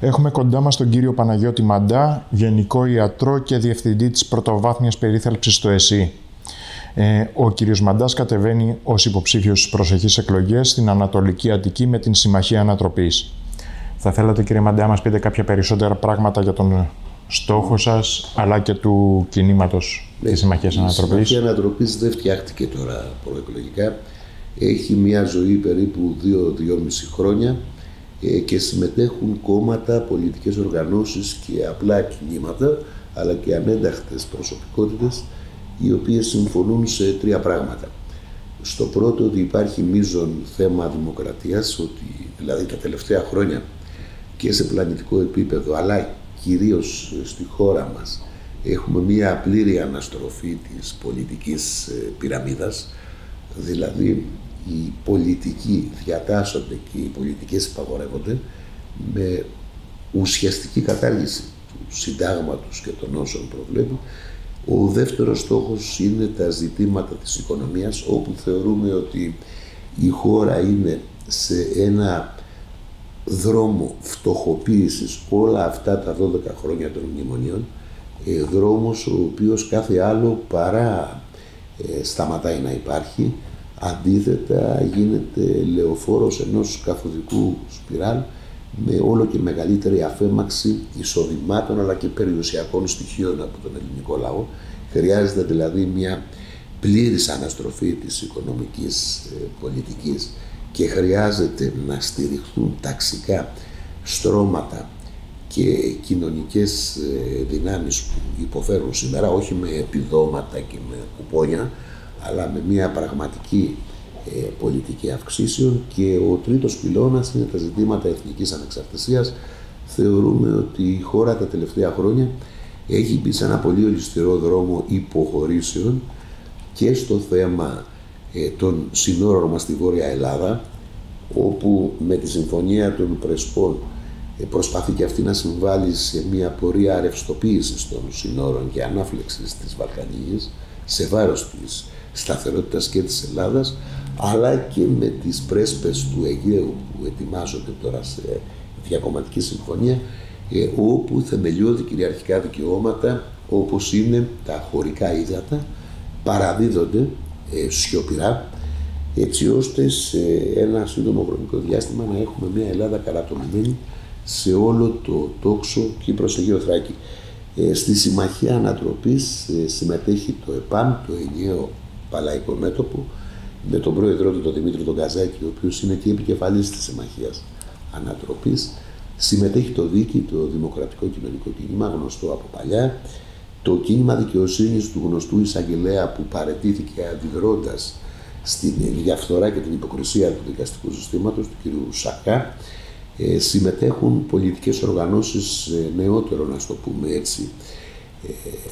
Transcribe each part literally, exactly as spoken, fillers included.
Έχουμε κοντά μας τον κύριο Παναγιώτη Μαντά, Γενικό Ιατρό και Διευθυντή της Πρωτοβάθμιας Περίθαλψης στο ΕΣΥ. Ε, ο κύριος Μαντάς κατεβαίνει ως υποψήφιος στις προσεχείς εκλογές στην Ανατολική Αττική με την Συμμαχία Ανατροπής. Θα θέλατε, κύριε Μαντά, να μας πείτε κάποια περισσότερα πράγματα για τον στόχο σας, αλλά και του κινήματος ναι, της Συμμαχίας Ανατροπής? Η Συμμαχία Ανατροπής δεν φτιάχτηκε τώρα προεκλογικά. Έχει μια ζωή περίπου δύο με δυόμιση χρόνια και συμμετέχουν κόμματα, πολιτικές οργανώσεις και απλά κινήματα, αλλά και ανένταχτες προσωπικότητες, οι οποίες συμφωνούν σε τρία πράγματα. Στο πρώτο, ότι υπάρχει μείζον θέμα δημοκρατίας, ότι δηλαδή τα τελευταία χρόνια και σε πλανητικό επίπεδο, αλλά κυρίως στη χώρα μας, έχουμε μία πλήρη αναστροφή της πολιτικής πυραμίδας, δηλαδή οι πολιτικοί διατάσσονται και οι πολιτικές υπαγορεύονται με ουσιαστική κατάργηση του συντάγματος και των όσων προβλέπουν. Ο δεύτερος στόχος είναι τα ζητήματα της οικονομίας, όπου θεωρούμε ότι η χώρα είναι σε ένα δρόμο φτωχοποίησης όλα αυτά τα δώδεκα χρόνια των μνημονίων, ε, δρόμος ο οποίος κάθε άλλο παρά ε, σταματάει να υπάρχει, αντίθετα γίνεται λεωφόρος ενός καθοδικού σπιράλ με όλο και μεγαλύτερη αφέμαξη εισοδημάτων αλλά και περιουσιακών στοιχείων από τον ελληνικό λαό. Χρειάζεται δηλαδή μια πλήρης αναστροφή της οικονομικής ε, πολιτικής και χρειάζεται να στηριχθούν ταξικά στρώματα και κοινωνικές ε, δυνάμεις που υποφέρουν σήμερα, όχι με επιδόματα και με κουπόνια, αλλά με μια πραγματική ε, πολιτική αυξήσεων. Και ο τρίτος πυλώνας είναι τα ζητήματα εθνικής ανεξαρτησίας. Θεωρούμε ότι η χώρα τα τελευταία χρόνια έχει μπει σε ένα πολύ ολισθηρό δρόμο υποχωρήσεων και στο θέμα ε, των συνόρων μας στη Βόρεια Ελλάδα, όπου με τη Συμφωνία των Πρεσπών ε, προσπαθεί και αυτή να συμβάλλει σε μια πορεία ρευστοποίησης των συνόρων και ανάφλεξης της Βαλκανικής σε βάρος της σταθερότητας και της Ελλάδας, αλλά και με τις πρέσπες του Αιγαίου που ετοιμάζονται τώρα σε διακομματική συμφωνία, ε, όπου θεμελιώδη κυριαρχικά δικαιώματα, όπως είναι τα χωρικά ύδατα, παραδίδονται ε, σιωπηρά, έτσι ώστε σε ένα σύντομο χρονικό διάστημα να έχουμε μια Ελλάδα καρατομημένη σε όλο το τόξο Κύπρος Αιγαίο Θράκη. Ε, στη Συμμαχία Ανατροπής ε, συμμετέχει το ΕΠΑΜ, το ενιαίο Παλαϊκό Μέτωπο, με τον πρόεδρό του, τον Δημήτρη τον Καζάκη, ο οποίος είναι και επικεφαλής της Συμμαχίας Ανατροπής. Συμμετέχει το ΔΙΚΙ, το Δημοκρατικό Κοινωνικό Κίνημα, γνωστό από παλιά, το κίνημα δικαιοσύνης του γνωστού εισαγγελέα που παραιτήθηκε αντιδρώντας στην διαφθορά και την υποκρισία του δικαστικού συστήματος, του κ. Σακά. Ε, συμμετέχουν πολιτικές οργανώσεις ε, νεότερων, ας το πούμε έτσι, ε,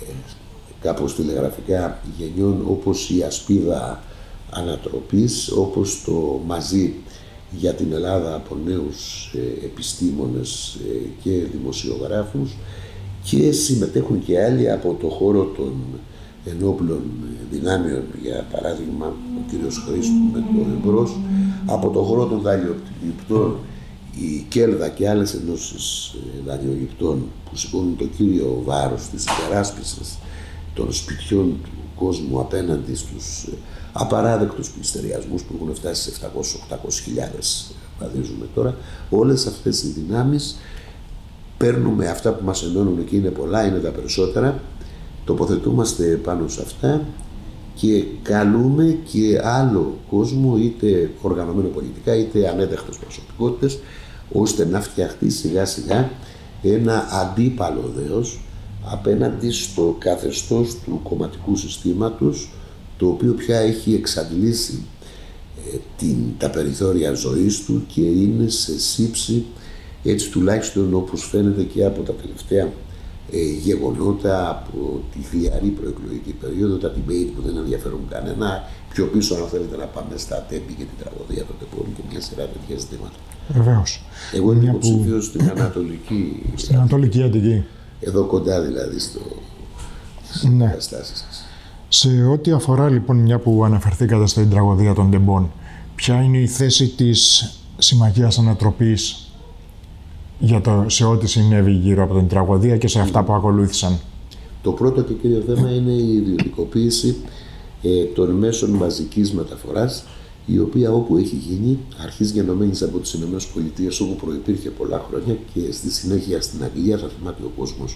κάπως τηλεγραφικά γενιών, όπως η Ασπίδα Ανατροπής, όπως το Μαζί για την Ελλάδα από νέους ε, επιστήμονες ε, και δημοσιογράφους, και συμμετέχουν και άλλοι από το χώρο των ενόπλων δυνάμεων, για παράδειγμα ο κ. Χρήστου με το Εμπρός, από το χώρο των δανειογυπτών η Κέλδα και άλλες ενώσεις δανειογυπτών που σηκώνουν το κύριο βάρος της υπεράσπισης των σπιτιών του κόσμου απέναντι στους απαράδεκτους πληστηριασμούς που έχουν φτάσει σε επτακόσιες με οκτακόσιες χιλιάδες, βαδίζουμε τώρα. Όλες αυτές οι δυνάμεις παίρνουμε αυτά που μας ενώνουν και είναι πολλά, είναι τα περισσότερα, τοποθετούμαστε πάνω σε αυτά και καλούμε και άλλο κόσμο, είτε οργανωμένο πολιτικά είτε ανένταχτες προσωπικότητες, ώστε να φτιαχτεί σιγά σιγά ένα αντίπαλο δέος απέναντι στο καθεστώς του κομματικού συστήματος, το οποίο πια έχει εξαντλήσει ε, την, τα περιθώρια ζωής του και είναι σε σύψη, έτσι τουλάχιστον όπως φαίνεται και από τα τελευταία ε, γεγονότα, από τη χλιαρή προεκλογική περίοδο, τα debate που δεν ενδιαφέρουν κανένα, πιο πίσω αν θέλετε να πάμε στα τέμπη και την τραγωδία των τεπών και μια σειρά τέτοια ζητήματα. Βεβαίως. Εγώ είμαι υποψήφιος στην Ανατολική, στην Ανατολική Αττική. Εδώ κοντά δηλαδή στο, στις ναι. καταστάσεις σας. Σε ό,τι αφορά λοιπόν, μια που αναφερθήκατε στην τραγωδία των τεμπών, ποια είναι η θέση της Συμμαχίας Ανατροπής για το, σε ό,τι συνέβη γύρω από την τραγωδία και σε αυτά που ακολούθησαν. Το πρώτο και κύριο θέμα είναι η ιδιωτικοποίηση ε, των μέσων μαζικής μεταφοράς, η οποία όπου έχει γίνει, αρχής γενομένης από τις ΗΠΑ, όπου προϋπήρχε πολλά χρόνια, και στη συνέχεια στην Αγγλία, θα θυμάται ο κόσμος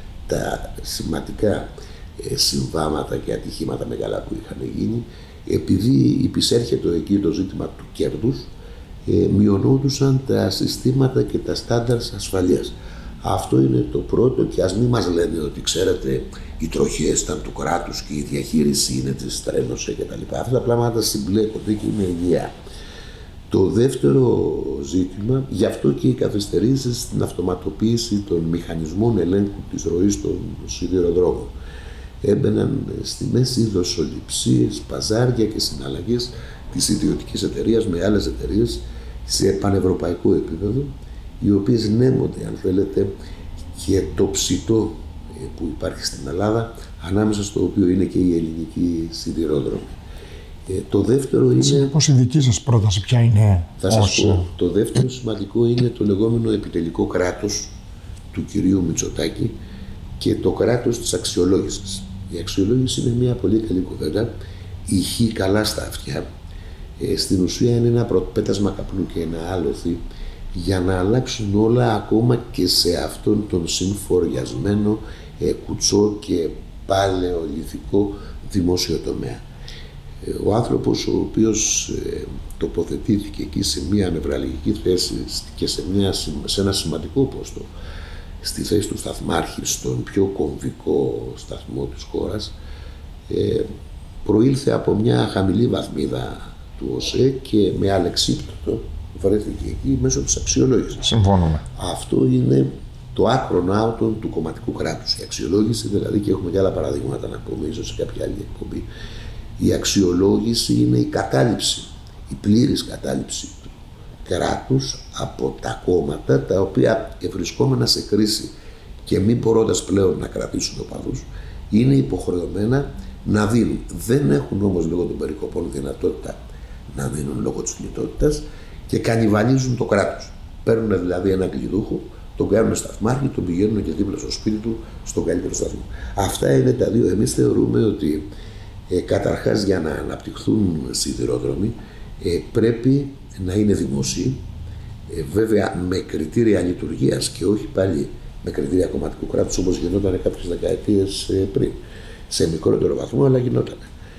τα σημαντικά ε, συμβάματα και ατυχήματα μεγάλα που είχαν γίνει, επειδή υπησέρχεται εκεί το ζήτημα του κέρδους, ε, μειωνόντουσαν τα συστήματα και τα στάνταρς ασφαλείας. Αυτό είναι το πρώτο, και ας μην μας λένε ότι ξέρετε οι τροχές ήταν του κράτους και η διαχείριση είναι της τρένος κτλ. Αυτά τα πράγματα συμπλέκονται και είναι ενιαία. Το δεύτερο ζήτημα, γι' αυτό και οι καθυστερήσεις στην αυτοματοποίηση των μηχανισμών ελέγχου της ροής των σιδηροδρόμων. Έμπαιναν στη μέση δοσοληψίες, παζάρια και συναλλαγές της ιδιωτικής εταιρείας με άλλες εταιρείες σε πανευρωπαϊκό επίπεδο, οι οποίες νέμονται, αν θέλετε, και το ψητό που υπάρχει στην Ελλάδα, ανάμεσα στο οποίο είναι και η ελληνική σιδηρόδρομη. Ε, το δεύτερο είναι... Πώς η δική σας πρόταση ποια είναι? Θα σας πω. Το δεύτερο σημαντικό είναι το λεγόμενο επιτελικό κράτος του κυρίου Μητσοτάκη και το κράτος της αξιολόγησης. Η αξιολόγηση είναι μια πολύ καλή κουβέντα, ηχεί καλά στα αυτιά. Ε, στην ουσία είναι ένα πέτασμα καπνού και ένα άλοθη για να αλλάξουν όλα, ακόμα και σε αυτόν τον συμφοριασμένο ε, κουτσό και παλαιολιθικό δημόσιο τομέα. Ε, ο άνθρωπος ο οποίος ε, τοποθετήθηκε εκεί σε μια νευραλγική θέση και σε, μια, σε ένα σημαντικό πόστο, στη θέση του σταθμάρχη, στον πιο κομβικό σταθμό της χώρας, ε, προήλθε από μια χαμηλή βαθμίδα του ΟΣΕ και με αλεξίπτωτο βρέθηκε εκεί μέσω της αξιολόγησης. Συμφωνούμε. Αυτό είναι το άκρον άουτον του κομματικού κράτους. Η αξιολόγηση δηλαδή, και έχουμε και άλλα παραδείγματα να πούμε ίσως σε κάποια άλλη εκπομπή, η αξιολόγηση είναι η κατάληψη, η πλήρης κατάληψη του κράτους από τα κόμματα, τα οποία ευρισκόμενα σε κρίση και μη μπορώντας πλέον να κρατήσουν οπαδούς, είναι υποχρεωμένα να δίνουν. Δεν έχουν όμως λόγω των περικοπών δυνατότητα να δίνουν λόγω της λιτότητας και κανιβαλίζουν το κράτος. Παίρνουν δηλαδή έναν κλειδούχο, τον κάνουν σταθμάρχη, τον πηγαίνουν και δίπλα στο σπίτι του, στον καλύτερο σταθμό. Αυτά είναι τα δύο. Εμείς θεωρούμε ότι ε, καταρχάς για να αναπτυχθούν σιδηρόδρομοι ε, πρέπει να είναι δημοσίοι, ε, βέβαια με κριτήρια λειτουργίας και όχι πάλι με κριτήρια κομματικού κράτους, όπως γινόταν κάποιες δεκαετίες ε, πριν. Σε μικρότερο βαθμό, αλλά γινόταν.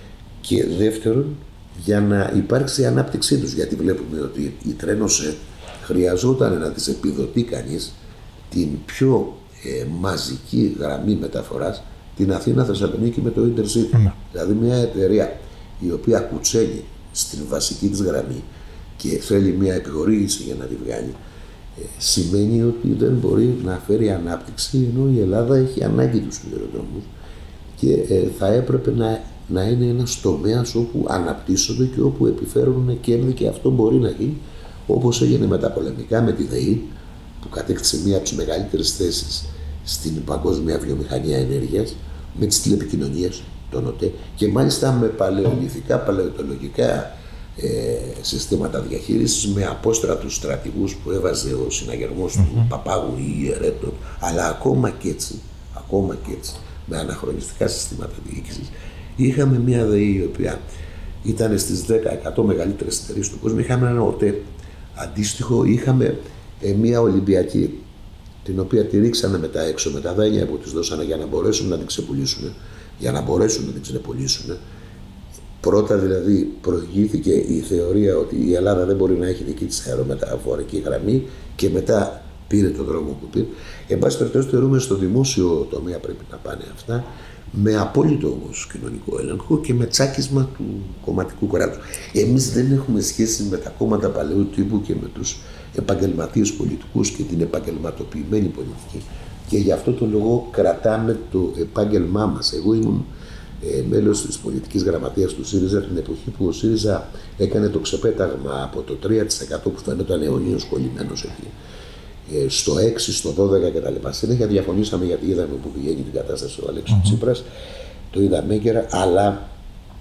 Και δεύτερον, για να υπάρξει η ανάπτυξή τους, γιατί βλέπουμε ότι η Τρένος χρειαζόταν να της επιδοτεί κανείς την πιο ε, μαζική γραμμή μεταφοράς, την Αθήνα-Θεσσαλονίκη με το Intercity. Mm. Δηλαδή μια εταιρεία η οποία κουτσένει στην βασική της γραμμή και θέλει μια επιχορήγηση για να τη βγάλει, ε, σημαίνει ότι δεν μπορεί να φέρει ανάπτυξη, ενώ η Ελλάδα έχει ανάγκη τους σιδηροδρόμους και ε, θα έπρεπε να, να είναι ένας τομέας όπου αναπτύσσονται και όπου επιφέρουν κέρδη, και αυτό μπορεί να γίνει όπως έγινε μεταπολεμικά με τη ΔΕΗ, που κατέκτησε μία από τις μεγαλύτερες θέσεις στην παγκόσμια βιομηχανία ενέργειας, με τις τηλεπικοινωνίες, τον ΟΤΕ, και μάλιστα με παλαιολιθικά, παλαιοτολογικά ε, συστήματα διαχείρισης, με απόστρατους στρατηγούς που έβαζε ο συναγερμός mm-hmm. του Παπάγου ή Ιερέτων, αλλά ακόμα και έτσι, ακόμα και έτσι, με αναχρονιστικά συστήματα διοίκησης, είχαμε μια ΔΕΗ η οποία ήταν στις δέκα εκατό μεγαλύτερες εταιρείες του κόσμου. Είχαμε ένα ΟΤΕ αντίστοιχο, είχαμε ε, μια Ολυμπιακή, την οποία τη ρίξανε μετά έξω με τα δάνεια που της δώσανε για να μπορέσουν να την ξεπουλήσουν, για να μπορέσουν να την ξεπουλήσουν. Πρώτα δηλαδή προηγήθηκε η θεωρία ότι η Ελλάδα δεν μπορεί να έχει δική της αερομεταφορική γραμμή, και μετά πήρε τον δρόμο που πήρε. Εν πάση περιπτώσει, θεωρούμε στο δημόσιο τομέα πρέπει να πάνε αυτά, με απόλυτο όμως κοινωνικό έλεγχο και με τσάκισμα του κομματικού κράτους. Εμείς δεν έχουμε σχέση με τα κόμματα παλαιού τύπου και με τους επαγγελματίες πολιτικούς και την επαγγελματοποιημένη πολιτική, και γι' αυτό το λόγο κρατάμε το επάγγελμά μας. Εγώ ήμουν ε, μέλος της πολιτικής γραμματείας του ΣΥΡΙΖΑ την εποχή που ο ΣΥΡΙΖΑ έκανε το ξεπέταγμα από το τρία τοις εκατό που φαίνονταν αιωνίως κολλημένος εκεί, ε, στο έξι, στο δώδεκα κτλ. Συνέχεια διαφωνήσαμε, γιατί είδαμε που πηγαίνει την κατάσταση ο Αλέξης mm-hmm. Τσίπρας, το είδαμε έγκαιρα, αλλά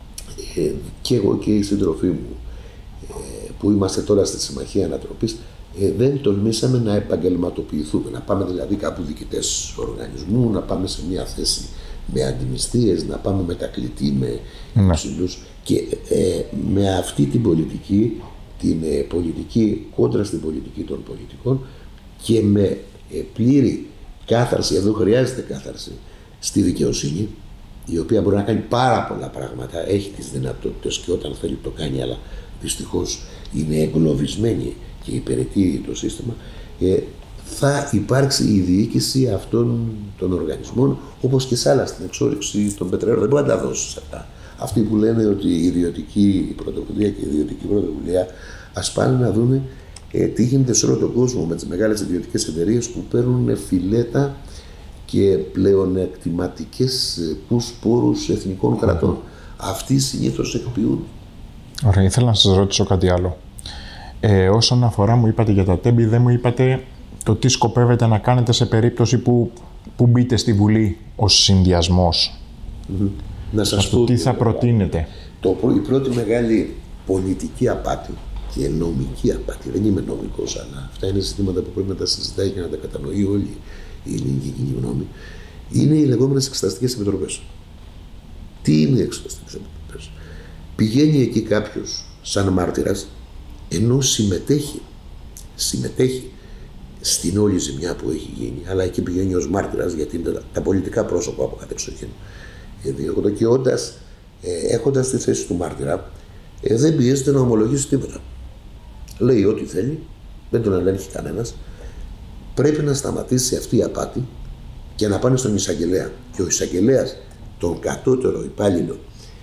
ε, και εγώ και οι σύντροφοί μου ε, που είμαστε τώρα στη Συμμαχία Ανατροπής, ε, δεν τολμήσαμε να επαγγελματοποιηθούμε, να πάμε δηλαδή κάπου διοικητές οργανισμού, να πάμε σε μια θέση με αντιμισθίες, να πάμε μετακλητή με υψηλούς. Ναι. Και ε, με αυτή την πολιτική, την ε, πολιτική κόντρα στην πολιτική των πολιτικών και με ε, πλήρη κάθαρση, εδώ χρειάζεται κάθαρση στη δικαιοσύνη, η οποία μπορεί να κάνει πάρα πολλά πράγματα, έχει τις δυνατότητες και όταν θέλει το κάνει, αλλά δυστυχώς είναι εγκλωβισμένη και υπηρετεί το σύστημα, ε, θα υπάρξει η διοίκηση αυτών των οργανισμών, όπως και σε άλλα στην εξόρυξη των πετρελαίων. Δεν μπορεί να τα δώσει αυτά. Αυτοί που λένε ότι η ιδιωτική πρωτοβουλία και η ιδιωτική πρωτοβουλία, ας πάνε να δουν ε, τι γίνεται σε όλο τον κόσμο με τις μεγάλες ιδιωτικές εταιρείες που παίρνουν φιλέτα και πλεονεκτηματικές πόρους εθνικών κρατών. Αυτοί συνήθως εκποιούν. Ωραία, ήθελα να σας ρωτήσω κάτι άλλο. Ε, όσον αφορά, μου είπατε για τα τέμπη, δεν μου είπατε το τι σκοπεύετε να κάνετε σε περίπτωση που, που μπείτε στη Βουλή ως συνδυασμός. Mm-hmm. Να σας Αυτό πω τι θα προτείνετε. Το, η πρώτη μεγάλη πολιτική απάτη και νομική απάτη, δεν είμαι νομικός, αλλά αυτά είναι ζητήματα που πρέπει να τα συζητάει και να τα κατανοεί όλη η ελληνική κοινή γνώμη, είναι οι λεγόμενες εξεταστικές επιτροπές. Τι είναι οι εξεταστικές επιτροπές? Πηγαίνει εκεί κάποιος σαν μάρτυρας, ενώ συμμετέχει, συμμετέχει στην όλη ζημιά που έχει γίνει, αλλά εκεί πηγαίνει ως μάρτυρας, γιατί είναι τα πολιτικά πρόσωπα από κατεξοχήν διώκονται, και όντας, ε, έχοντας τη θέση του μάρτυρα, ε, δεν πιέζεται να ομολογήσει τίποτα. Λέει ό,τι θέλει, δεν τον ελέγχει κανένας. Πρέπει να σταματήσει αυτή η απάτη και να πάνε στον εισαγγελέα. Και ο εισαγγελέας, τον κατώτερο υπάλληλο,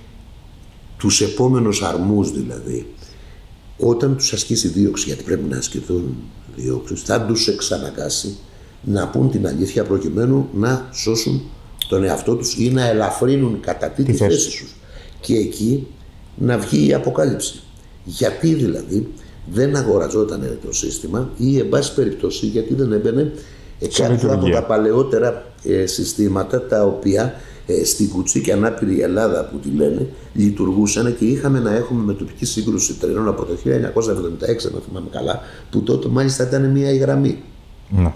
τους επόμενους αρμούς δηλαδή, όταν τους ασκήσει δίωξη, γιατί πρέπει να ασκηθούν διώξεις, θα τους εξαναγκάσει να πούν την αλήθεια προκειμένου να σώσουν τον εαυτό τους ή να ελαφρύνουν κατά τη, τη θέση τους. Και εκεί να βγει η αποκάλυψη. Γιατί δηλαδή δεν αγοραζόταν το σύστημα ή εν πάση περιπτώσει γιατί δεν έμπαινε κάποια από τα παλαιότερα ε, συστήματα τα οποία ε, στην κουτσή και ανάπηρη Ελλάδα που τη λένε λειτουργούσαν και είχαμε να έχουμε με τοπική σύγκρουση τρένων από το χίλια εννιακόσια εβδομήντα έξι, να θυμάμαι καλά, που τότε μάλιστα ήταν μία η γραμμή. Ναι.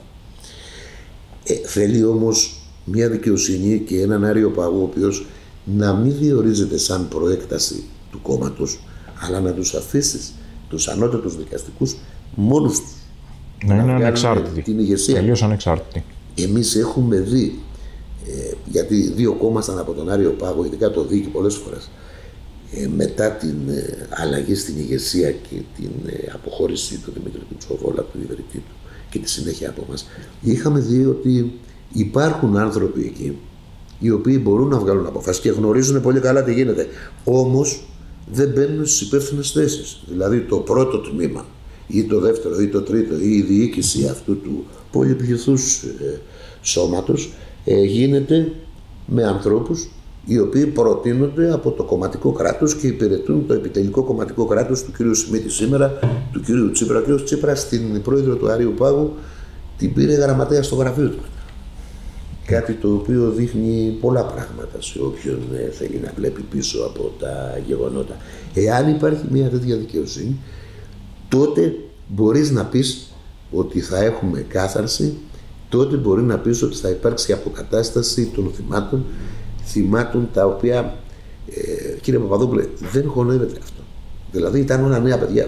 Ε, θέλει όμως μια δικαιοσύνη και έναν άριο παγό, ο οποίος να μην διορίζεται σαν προέκταση του κόμματος, αλλά να τους αφήσεις τους ανώτατους δικαστικούς μόνους τους. Να είναι ανεξάρτητοι. Την ηγεσία. Τελείως ανεξάρτητοι. Εμείς έχουμε δει, ε, γιατί δύο κόμμα ήταν από τον Άριο Πάγο, ειδικά το Δίκη πολλές φορές, ε, μετά την ε, αλλαγή στην ηγεσία και την ε, αποχώρηση του Δημήτρη Κουτσοβόλα, του ιδρυτή του, και τη συνέχεια από μας, είχαμε δει ότι υπάρχουν άνθρωποι εκεί οι οποίοι μπορούν να βγάλουν αποφάσεις και γνωρίζουν πολύ καλά τι γίνεται. Όμως δεν μπαίνουν στις υπεύθυνες θέσεις. Δηλαδή το πρώτο τμήμα ή το δεύτερο ή το τρίτο ή η διοίκηση αυτού του πολυπληθούς ε, σώματος ε, γίνεται με ανθρώπους οι οποίοι προτείνονται από το κομματικό κράτος και υπηρετούν το επιτελικό κομματικό κράτος του κ. Σιμίτη σήμερα, του κ. Τσίπρα. Ο κ. Τσίπρα στην πρόεδρο του Άριου Πάγου την πήρε γραμματέα στο γραφείο του. Κάτι το οποίο δείχνει πολλά πράγματα σε όποιον θέλει να βλέπει πίσω από τα γεγονότα. Εάν υπάρχει μια τέτοια δικαιοσύνη, τότε μπορείς να πεις ότι θα έχουμε κάθαρση, τότε μπορεί να πεις ότι θα υπάρξει αποκατάσταση των θυμάτων, θυμάτων τα οποία, ε, κύριε Παπαδόπουλε, δεν χωνεύεται αυτό. Δηλαδή ήταν όλα νέα παιδιά.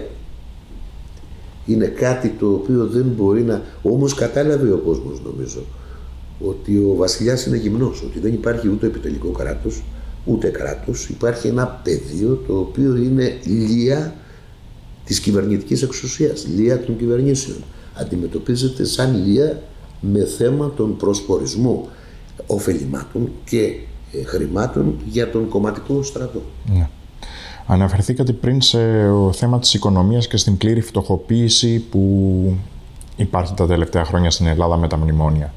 Είναι κάτι το οποίο δεν μπορεί να... Όμως κατάλαβε ο κόσμος, νομίζω, ότι ο βασιλιάς είναι γυμνός, ότι δεν υπάρχει ούτε επιτελικό κράτος, ούτε κράτος. Υπάρχει ένα πεδίο το οποίο είναι λία της κυβερνητικής εξουσίας, λία των κυβερνήσεων. Αντιμετωπίζεται σαν λία με θέμα τον προσπορισμό ωφελημάτων και ε, χρημάτων για τον κομματικό στρατό. Ναι. Αναφερθήκατε πριν σε θέμα της οικονομίας και στην πλήρη φτωχοποίηση που υπάρχει τα τελευταία χρόνια στην Ελλάδα με τα μνημόνια.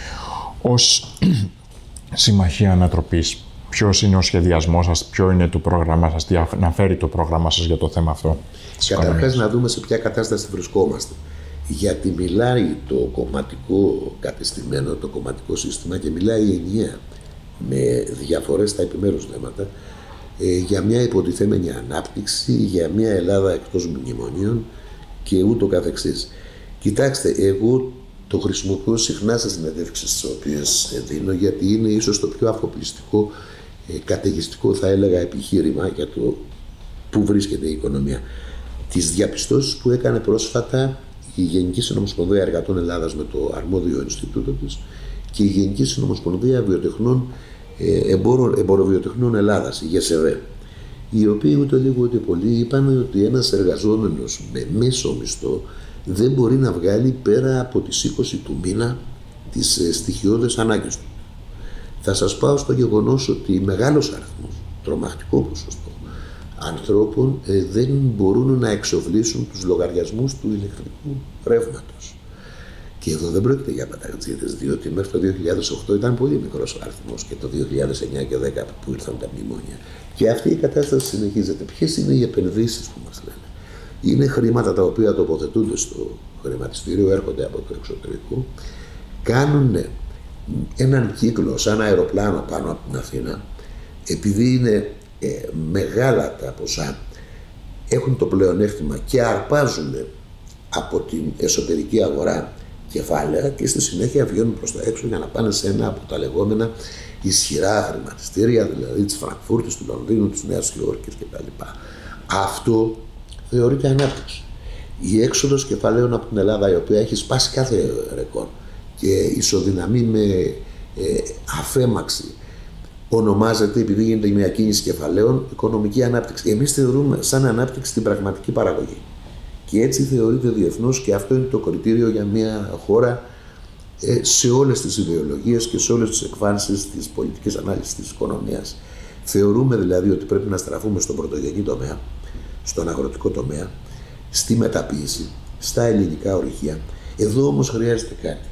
Ως Συμμαχία Ανατροπής, ποιος είναι ο σχεδιασμός σας, ποιο είναι το πρόγραμμά σας, τι αναφέρει το πρόγραμμά σας για το θέμα αυτό? Καταρχάς να δούμε σε ποια κατάσταση βρισκόμαστε. Γιατί μιλάει το κομματικό κατεστημένο, το κομματικό σύστημα και μιλάει ενιαία με διαφορές στα επιμέρους θέματα ε, για μια υποτιθέμενη ανάπτυξη, για μια Ελλάδα εκτός μνημονίων και ούτω καθεξής. Κοιτάξτε, εγώ το χρησιμοποιώ συχνά σε συνεντεύξεις τις οποίες δίνω, γιατί είναι ίσως το πιο αφοπλιστικό, ε, καταιγιστικό θα έλεγα επιχείρημα για το πού βρίσκεται η οικονομία. Τις διαπιστώσεις που έκανε πρόσφατα η Γενική Συνομοσπονδία Εργατών Ελλάδας με το αρμόδιο Ινστιτούτο της και η Γενική Συνομοσπονδία Βιοτεχνών, ε, Εμποροβιοτεχνών Ελλάδας, η ΓΕΣΕΒΕ, οι οποίοι ούτε λίγο ούτε πολύ είπαν ότι ένας εργαζόμενος με μέσο μισθό δεν μπορεί να βγάλει πέρα από τις είκοσι του μήνα τις ε, στοιχειώδες ανάγκες του. Θα σας πάω στο γεγονός ότι μεγάλος αριθμός, τρομακτικό ποσοστό ανθρώπων ε, δεν μπορούν να εξοφλήσουν τους λογαριασμούς του ηλεκτρικού ρεύματος. Και εδώ δεν πρόκειται για παταγτζίδες, διότι μέχρι το δύο χιλιάδες οκτώ ήταν πολύ μικρός ο αριθμός και το δύο χιλιάδες εννιά και δύο χιλιάδες δέκα που ήρθαν τα μνημόνια. Και αυτή η κατάσταση συνεχίζεται. Ποιες είναι οι επενδύσεις που μας λένε? Είναι χρήματα τα οποία τοποθετούνται στο χρηματιστήριο, έρχονται από το εξωτερικό, κάνουν έναν κύκλο σαν αεροπλάνο πάνω από την Αθήνα, επειδή είναι ε, μεγάλα τα ποσά, έχουν το πλεονέκτημα και αρπάζουν από την εσωτερική αγορά κεφάλαια και στη συνέχεια βγαίνουν προς τα έξω για να πάνε σε ένα από τα λεγόμενα ισχυρά χρηματιστήρια, δηλαδή της Φραγκφούρτης, του Λονδίνου, της Νέας Υόρκης κτλ. Αυτό θεωρείται ανάπτυξη. Η έξοδος κεφαλαίων από την Ελλάδα, η οποία έχει σπάσει κάθε ρεκόρ και ισοδυναμεί με ε, αφέμαξη, ονομάζεται, επειδή γίνεται μια κίνηση κεφαλαίων, οικονομική ανάπτυξη. Εμείς θεωρούμε σαν ανάπτυξη την πραγματική παραγωγή. Και έτσι θεωρείται διεθνώς, και αυτό είναι το κριτήριο για μια χώρα ε, σε όλες τις ιδεολογίες και σε όλες τις εκφάνσεις της πολιτικής ανάλυσης της οικονομίας. Θεωρούμε δηλαδή ότι πρέπει να στραφούμε στον πρωτογενή τομέα, στον αγροτικό τομέα, στη μεταποίηση, στα ελληνικά ορυχεία. Εδώ όμως χρειάζεται κάτι.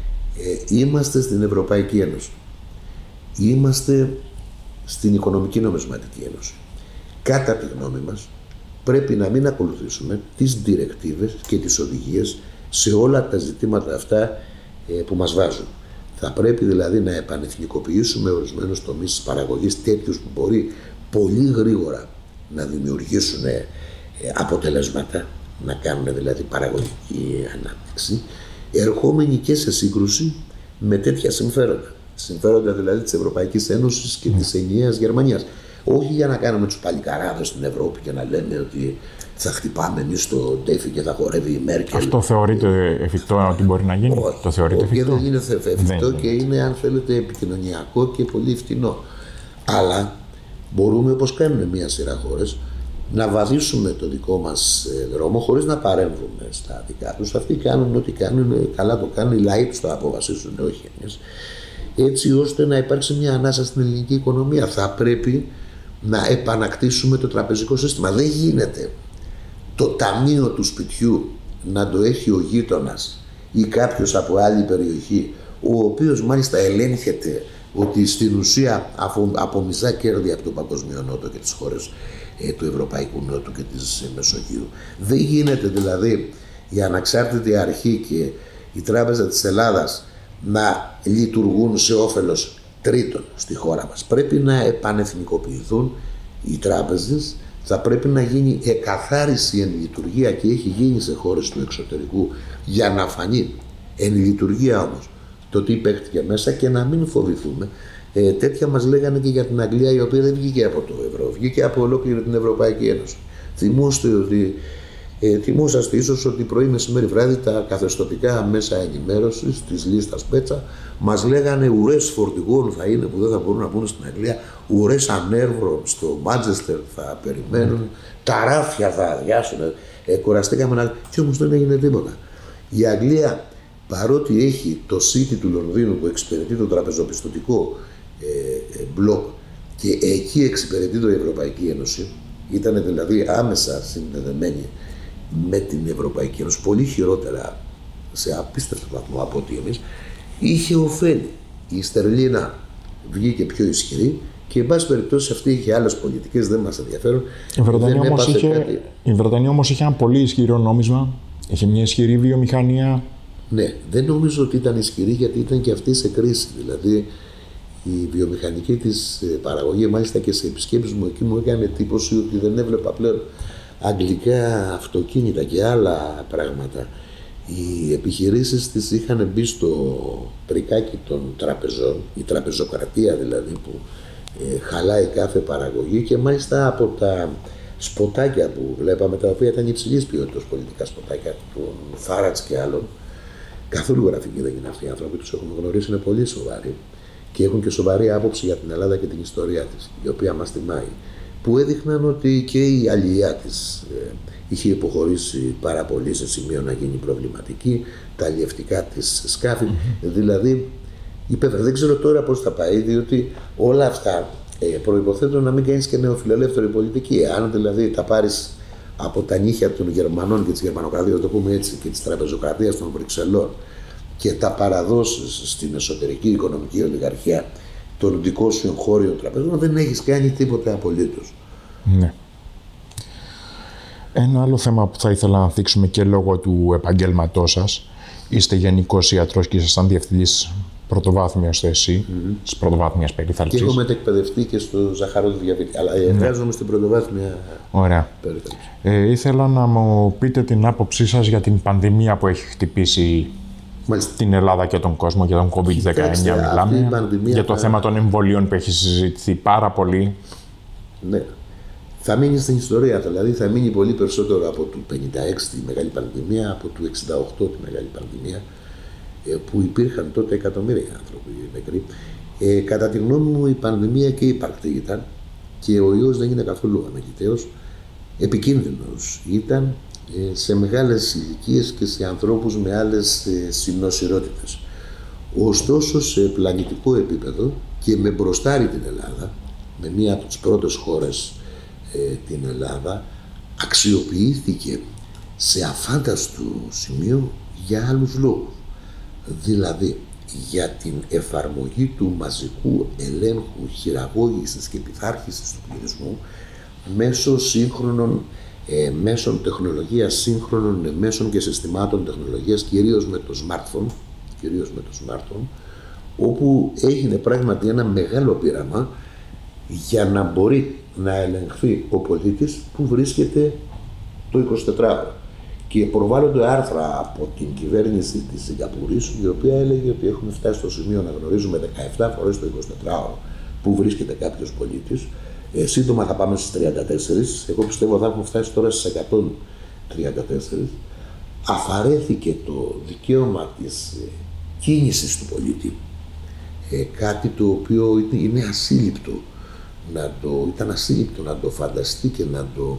Ε, είμαστε στην Ευρωπαϊκή Ένωση. Είμαστε στην Οικονομική Νομισματική Ένωση. Κατά τη γνώμη μας, πρέπει να μην ακολουθήσουμε τις διρεκτίβες και τις οδηγίες σε όλα τα ζητήματα αυτά ε, που μας βάζουν. Θα πρέπει δηλαδή να επανεθνικοποιήσουμε ορισμένους τομείς της παραγωγής, τέτοιους που μπορεί πολύ γρήγορα να δημιουργήσουν ε, αποτελέσματα, να κάνουν δηλαδή παραγωγική ανάπτυξη, ερχόμενοι και σε σύγκρουση με τέτοια συμφέροντα. Συμφέροντα δηλαδή της Ευρωπαϊκής Ένωσης και της ενιαίας Γερμανίας. Όχι για να κάνουμε τους παλικαράδες στην Ευρώπη και να λέμε ότι θα χτυπάμε εμείς στο τέφι και θα χορεύει η Μέρκελ. Αυτό θεωρείται εφικτό ότι μπορεί να γίνει? Όχι, το θεωρείτε όχι, εφικτό? δεν είναι εφικτό και είναι, αν θέλετε, επικοινωνιακό και πολύ φτηνό. Αλλά μπορούμε, όπως κάνουν μια σειρά χώρες, να βαδίσουμε το δικό μας δρόμο χωρίς να παρέμβουμε στα δικά τους. Αυτοί κάνουν ό,τι κάνουν, καλά το κάνουν, οι λαοί τους θα αποφασίσουν, όχι εμείς. Έτσι ώστε να υπάρξει μια ανάσα στην ελληνική οικονομία. Θα πρέπει να επανακτήσουμε το τραπεζικό σύστημα. Δεν γίνεται το ταμείο του σπιτιού να το έχει ο γείτονας ή κάποιος από άλλη περιοχή, ο οποίος μάλιστα ελέγχεται ότι στην ουσία από μισά κέρδη από τον Παγκοσμίο Νότο και τις χώρες ε, του Ευρωπαϊκού Νότου και της ε, Μεσογείου. Δεν γίνεται δηλαδή η αναξάρτητη αρχή και η Τράπεζα της Ελλάδας να λειτουργούν σε όφελος τρίτων στη χώρα μας. Πρέπει να επανεθνικοποιηθούν οι τράπεζες, θα πρέπει να γίνει εκαθάριση εν λειτουργία, και έχει γίνει σε χώρες του εξωτερικού, για να φανεί εν λειτουργία όμως το τι παίχτηκε μέσα, και να μην φοβηθούμε. Ε, τέτοια μας λέγανε και για την Αγγλία, η οποία δεν βγήκε από το ευρώ, βγήκε από ολόκληρη την Ευρωπαϊκή Ένωση. Θυμόστε ότι Ε, θυμόσαστε ίσως ότι πρωί, μεσημέρι, βράδυ τα καθεστωτικά μέσα ενημέρωσης της λίστας Πέτσα μας λέγανε ουρές φορτηγών θα είναι που δεν θα μπορούν να μπουν στην Αγγλία, ουρές ανέρβρων στο Μάντσεστερ θα περιμένουν, τα ράφια θα αδειάσουν. Ε, κουραστήκαμε να... και όμως δεν έγινε τίποτα. Η Αγγλία, παρότι έχει το City του Λονδίνου που εξυπηρετεί το τραπεζοπιστωτικό ε, ε, μπλοκ, και εκεί εξυπηρετεί το Ευρωπαϊκή Ένωση, ήταν δηλαδή άμεσα συνδεδεμένη με την Ευρωπαϊκή Ένωση, πολύ χειρότερα σε απίστευτο βαθμό από ότι εμείς, είχε ωφέλη. Η Στερλίνα βγήκε πιο ισχυρή και εν πάση περιπτώσει αυτή είχε άλλες πολιτικές, δεν μας ενδιαφέρουν. Η Βρετανία, όμως είχε, κάτι... η Βρετανία όμως είχε ένα πολύ ισχυρό νόμισμα, είχε μια ισχυρή βιομηχανία. Ναι, δεν νομίζω ότι ήταν ισχυρή, γιατί ήταν και αυτή σε κρίση. Δηλαδή η βιομηχανική της παραγωγή, μάλιστα και σε επισκέψεις μου εκεί, μου έκανε εντύπωση ότι δεν έβλεπα πλέον αγγλικά αυτοκίνητα και άλλα πράγματα Οι επιχειρήσεις της είχαν μπει στο πρικάκι των τραπεζών, η τραπεζοκρατία δηλαδή που ε, χαλάει κάθε παραγωγή, και μάλιστα από τα σποτάκια που βλέπαμε, τα οποία ήταν υψηλής ποιότητας πολιτικά σποτάκια, του Φάρατς και άλλων, καθόλου γραφική δεν είναι αυτοί οι άνθρωποι, τους έχουμε γνωρίσει, είναι πολύ σοβαροί και έχουν και σοβαρή άποψη για την Ελλάδα και την ιστορία της, η οποία μας τιμάει, που έδειχναν ότι και η αλληλεία της ε, είχε υποχωρήσει πάρα πολύ σε σημείο να γίνει προβληματική, τα αλλιευτικά της σκάφη, mm-hmm. δηλαδή υπέφερε. Δεν ξέρω τώρα πώς θα πάει, διότι όλα αυτά ε, προϋποθέτουν να μην κάνεις και νεοφιλελεύθερη πολιτική. Αν δηλαδή τα πάρεις από τα νύχια των Γερμανών και της Γερμανοκρατίας, το πούμε έτσι, και της τραπεζοκρατίας των Βρυξελών, και τα παραδώσεις στην εσωτερική οικονομική ολιγαρχία των δικών σου εγχώριων τραπεζών, δεν έχεις κάνει τίποτα απολύτως. Ναι. Ένα άλλο θέμα που θα ήθελα να θίξουμε και λόγω του επαγγέλματός σας, είστε γενικός ιατρός και ήσασταν διευθυντής πρωτοβάθμια στο ΕΣΥ, mm-hmm. της πρωτοβάθμιας περίθαλψης. Και έχω μετεκπαιδευτεί και στο ζαχαρόδι διαβήτη, αλλά εργάζομαι mm. στην πρωτοβάθμια Ωραία. περίθαλψη. Ε, ήθελα να μου πείτε την άποψή σας για την πανδημία που έχει χτυπήσει Μάλιστα. την Ελλάδα και τον κόσμο, για τον κόβιντ δεκαεννιά μιλάμε, για το θα... θέμα των εμβολίων που έχει συζητηθεί πάρα πολύ. Ναι. Θα μείνει στην ιστορία, δηλαδή θα μείνει πολύ περισσότερο από το πενήντα έξι τη μεγάλη πανδημία, από το εξήντα οκτώ τη μεγάλη πανδημία, που υπήρχαν τότε εκατομμύρια άνθρωποι νεκροί. Ε, κατά τη γνώμη μου η πανδημία και ύπαρκτη ήταν, και ο ιός δεν είναι καθόλου αμεληταίος, επικίνδυνος ήταν ε, σε μεγάλες ηλικίες και σε ανθρώπους με άλλες ε, συνοσυρότητες. Ωστόσο σε πλανητικό επίπεδο και με μπροστάρι την Ελλάδα, με μία από τις πρώτες χώρες ε, την Ελλάδα, αξιοποιήθηκε σε αφάνταστο σημείο για άλλους λόγους. Δηλαδή για την εφαρμογή του μαζικού ελέγχου, χειραγώγησης και πειθάρχησης του πληθυσμού μέσω σύγχρονων ε, μέσων τεχνολογίας, σύγχρονων μέσων και συστημάτων τεχνολογίας, κυρίως με το smartphone, κυρίως με το smartphone, όπου έγινε πράγματι ένα μεγάλο πείραμα για να μπορεί να ελεγχθεί ο πολίτης που βρίσκεται το εικοσιτετράωρο. Και προβάλλονται άρθρα από την κυβέρνηση της Σιγκαπούρης, η οποία έλεγε ότι έχουμε φτάσει στο σημείο να γνωρίζουμε δεκαεπτά φορές το εικοσιτετράωρο που βρίσκεται κάποιος πολίτης. Ε, σύντομα θα πάμε στις τριάντα τέσσερις. Εγώ πιστεύω θα έχουμε φτάσει τώρα στις εκατόν τριάντα τέσσερις. Αφαρέθηκε το δικαίωμα της ε, κίνησης του πολίτη. Ε, κάτι το οποίο είναι ασύλληπτο. Να το, ήταν ασύλληπτο να το φανταστεί και να το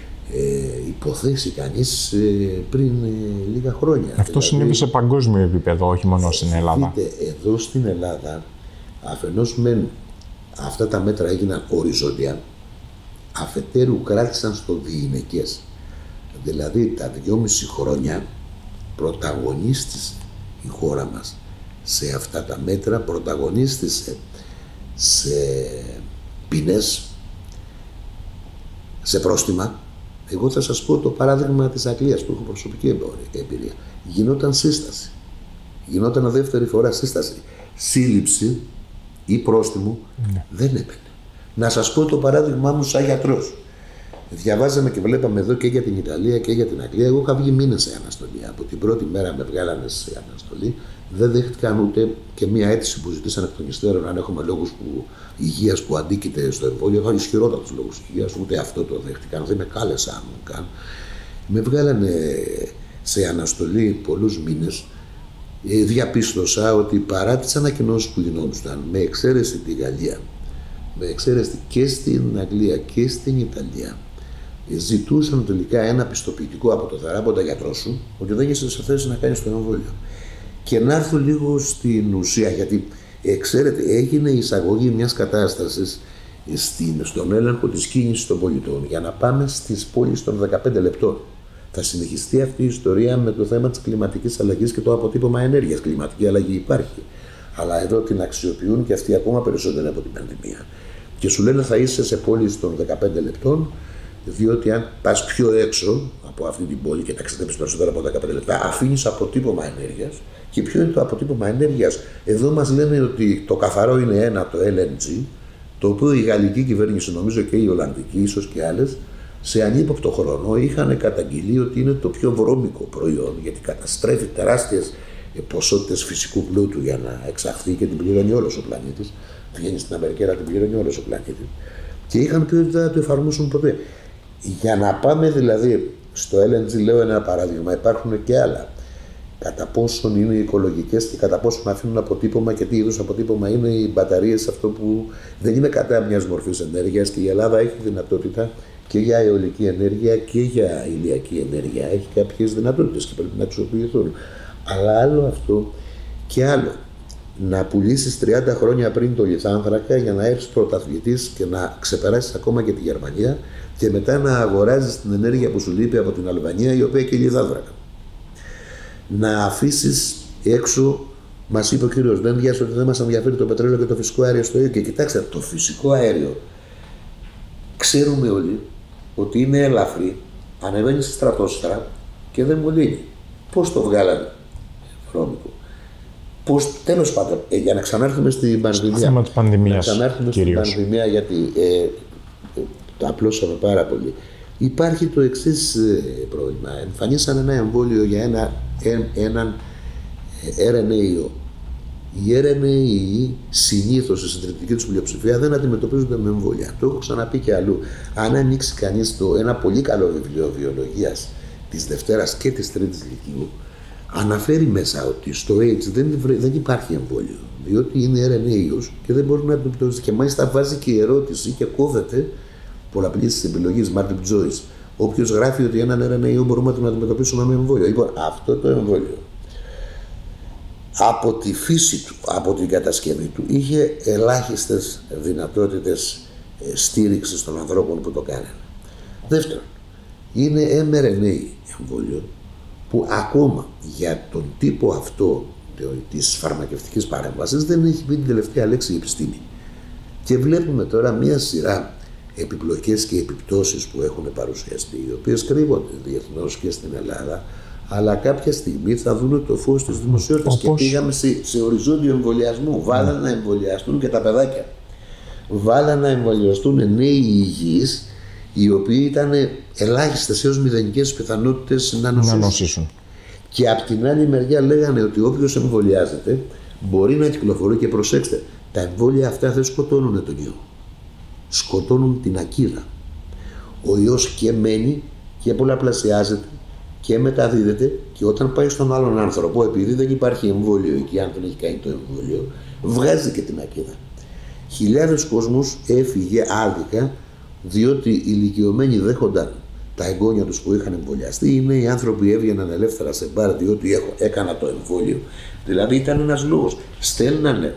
Ε, υποθέσει κανείς ε, πριν ε, λίγα χρόνια. Αυτό δηλαδή, συνέβη σε παγκόσμιο επίπεδο, όχι μόνο στην Ελλάδα. Δείτε, εδώ στην Ελλάδα, αφενός μεν αυτά τα μέτρα έγιναν οριζόντια, αφετέρου κράτησαν στο διηνεκές. Δηλαδή τα δυόμιση χρόνια πρωταγωνίστησε η χώρα μας σε αυτά τα μέτρα, πρωταγωνίστησε σε ποινές, σε πρόστιμα. Εγώ θα σας πω το παράδειγμα της Αγγλίας που έχω προσωπική εμπειρία. Γινόταν σύσταση. Γινόταν δεύτερη φορά σύσταση. Σύλληψη ή πρόστιμο ναι. δεν έπαιρνε. Να σας πω το παράδειγμά μου σαν γιατρός. Διαβάζαμε και βλέπαμε εδώ και για την Ιταλία και για την Αγγλία. Εγώ είχα βγει μήνες σε αναστολή. Από την πρώτη μέρα με βγάλανε σε αναστολή. Δεν δέχτηκαν ούτε και μία αίτηση που ζητήσαν εκ των υστέρων, αν έχουμε λόγους που, υγείας που αντίκειται στο εμβόλιο. Είχαν ισχυρότατους λόγους υγείας, ούτε αυτό το δέχτηκαν. Δεν με κάλεσαν καν. Με βγάλανε σε αναστολή πολλούς μήνες. Ε, διαπίστωσα ότι παρά τις ανακοινώσεις που γινόντουσαν, με εξαίρεση τη Γαλλία, με εξαίρεση και στην Αγγλία και στην Ιταλία, ζητούσαν τελικά ένα πιστοποιητικό από το θεράποντα γιατρό σου ότι δεν είσαι σε θέση να κάνεις το εμβόλιο. Και να έρθω λίγο στην ουσία, γιατί ε, ξέρετε, έγινε η εισαγωγή μιας κατάστασης στην, στον έλεγχο της κίνησης των πολιτών για να πάμε στις πόλεις των δεκαπέντε λεπτών. Θα συνεχιστεί αυτή η ιστορία με το θέμα της κλιματικής αλλαγής και το αποτύπωμα ενέργειας. Κλιματική αλλαγή υπάρχει. Αλλά εδώ την αξιοποιούν και αυτοί ακόμα περισσότερο από την πανδημία. Και σου λένε θα είσαι σε πόλεις των δεκαπέντε λεπτών, διότι αν πας πιο έξω από αυτή την πόλη και ταξιδέψεις περισσότερα από δεκαπέντε λεπτά, αφήνεις αποτύπωμα ενέργειας. Και ποιο είναι το αποτύπωμα ενέργειας? Εδώ μας λένε ότι το καθαρό είναι ένα, το ελ εν τζι, το οποίο η γαλλική κυβέρνηση, νομίζω και η ολλανδική, ίσως και άλλες, σε ανύποπτο χρόνο είχαν καταγγείλει ότι είναι το πιο βρώμικο προϊόν, γιατί καταστρέφει τεράστιες ποσότητες φυσικού πλούτου για να εξαχθεί και την πληρώνει όλος ο πλανήτης. Βγαίνει στην Αμερική, αλλά την πληρώνει όλος ο πλανήτης. Και είχαν πει ότι δεν θα το εφαρμόσουν ποτέ. Για να πάμε δηλαδή στο Ελ Εν Τζι, λέω ένα παράδειγμα, υπάρχουν και άλλα. Κατά πόσον είναι οικολογικές και κατά πόσον αφήνουν αποτύπωμα και τι είδους αποτύπωμα είναι οι μπαταρίες, αυτό που δεν είναι κατά μιας μορφής ενέργειας, και η Ελλάδα έχει δυνατότητα και για αιωλική ενέργεια και για ηλιακή ενέργεια. Έχει κάποιες δυνατότητες και πρέπει να αξιοποιηθούν. Αλλά άλλο αυτό και άλλο. Να πουλήσεις τριάντα χρόνια πριν το λιθάνθρακα για να έρθεις πρωταθλητής και να ξεπεράσεις ακόμα και τη Γερμανία, και μετά να αγοράζεις την ενέργεια που σου λείπει από την Αλβανία, η οποία και λιθάνθρακα. Να αφήσεις έξω, μας είπε ο κύριος Δένδιας, ότι δεν μας ενδιαφέρει το πετρέλαιο και το φυσικό αέριο στο ίδιο. Και κοιτάξτε, το φυσικό αέριο ξέρουμε όλοι ότι είναι ελαφρύ, ανεβαίνει στη στρατόσφαιρα και δεν μολύνει. Πώς το βγάλανε βρώμικο? Πώς, τέλος πάντων, ε, για να ξανάρθουμε στην πανδημία. Στο θέμα της πανδημίας, να ξανάρθουμε κυρίως. στην πανδημία, γιατί ε, ε, το απλώσαμε πάρα πολύ. Υπάρχει το εξής ε, πρόβλημα. Εμφανίσαν ένα εμβόλιο για ένα, ε, έναν ε, αρ εν έι ιό. Οι αρ εν έι ιοί συνήθως στη συντριπτική τους πλειοψηφία δεν αντιμετωπίζονται με εμβόλια. Το έχω ξαναπεί και αλλού. Αν ανοίξει κανείς το, ένα πολύ καλό βιβλίο βιολογίας της Δευτέρας και της Τρίτης Λυκείου, αναφέρει μέσα ότι στο AIDS δεν, δεν υπάρχει εμβόλιο, διότι είναι αρ εν έι ιός και δεν μπορεί να αντιμετωπίσει. Και μάλιστα βάζει και η ερώτηση και κόβεται πολλαπλής της επιλογής, Multiple Choice. Όποιος γράφει ότι έναν αρ εν έι ιό μπορούμε να τον αντιμετωπίσουμε με εμβόλιο. Λοιπόν, αυτό το εμβόλιο από τη φύση του, από την κατασκευή του, είχε ελάχιστες δυνατότητες στήριξης των ανθρώπων που το κάνανε. Δεύτερον, είναι εμ αρ εν έι εμβόλιο που ακόμα για τον τύπο αυτό της φαρμακευτικής παρέμβασης δεν έχει πει την τελευταία λέξη η επιστήμη. Και βλέπουμε τώρα μία σειρά επιπλοκές και επιπτώσεις που έχουν παρουσιαστεί, οι οποίες κρύβονται διεθνώς και στην Ελλάδα, αλλά κάποια στιγμή θα δουν το φως της δημοσιότητας. Όπως... Και πήγαμε σε, σε οριζόντιο εμβολιασμό. Βάλανε να εμβολιαστούν και τα παιδάκια. Βάλανε να εμβολιαστούν νέοι υγιείς, οι οποίοι ήταν ελάχιστες έως μηδενικές πιθανότητες να νοσήσουν. να νοσήσουν. Και απ' την άλλη μεριά λέγανε ότι όποιος εμβολιάζεται μπορεί να κυκλοφορεί, και προσέξτε, τα εμβόλια αυτά δεν σκοτώνουν τον ιό. Σκοτώνουν την ακίδα. Ο ιός και μένει και πολλαπλασιάζεται και μεταδίδεται, και όταν πάει στον άλλον άνθρωπο, επειδή δεν υπάρχει εμβόλιο εκεί, αν δεν έχει κάνει το εμβόλιο, βγάζει και την ακίδα. Χιλιάδες κόσμος έφυγε άδικα, διότι οι ηλικιωμένοι δέχονταν τα εγγόνια τους που είχαν εμβολιαστεί. Είναι οι άνθρωποι έβγαιναν ελεύθερα σε μπαρ, διότι έχω, έκανα το εμβόλιο. Δηλαδή ήταν ένας λόγος. Στέλνανε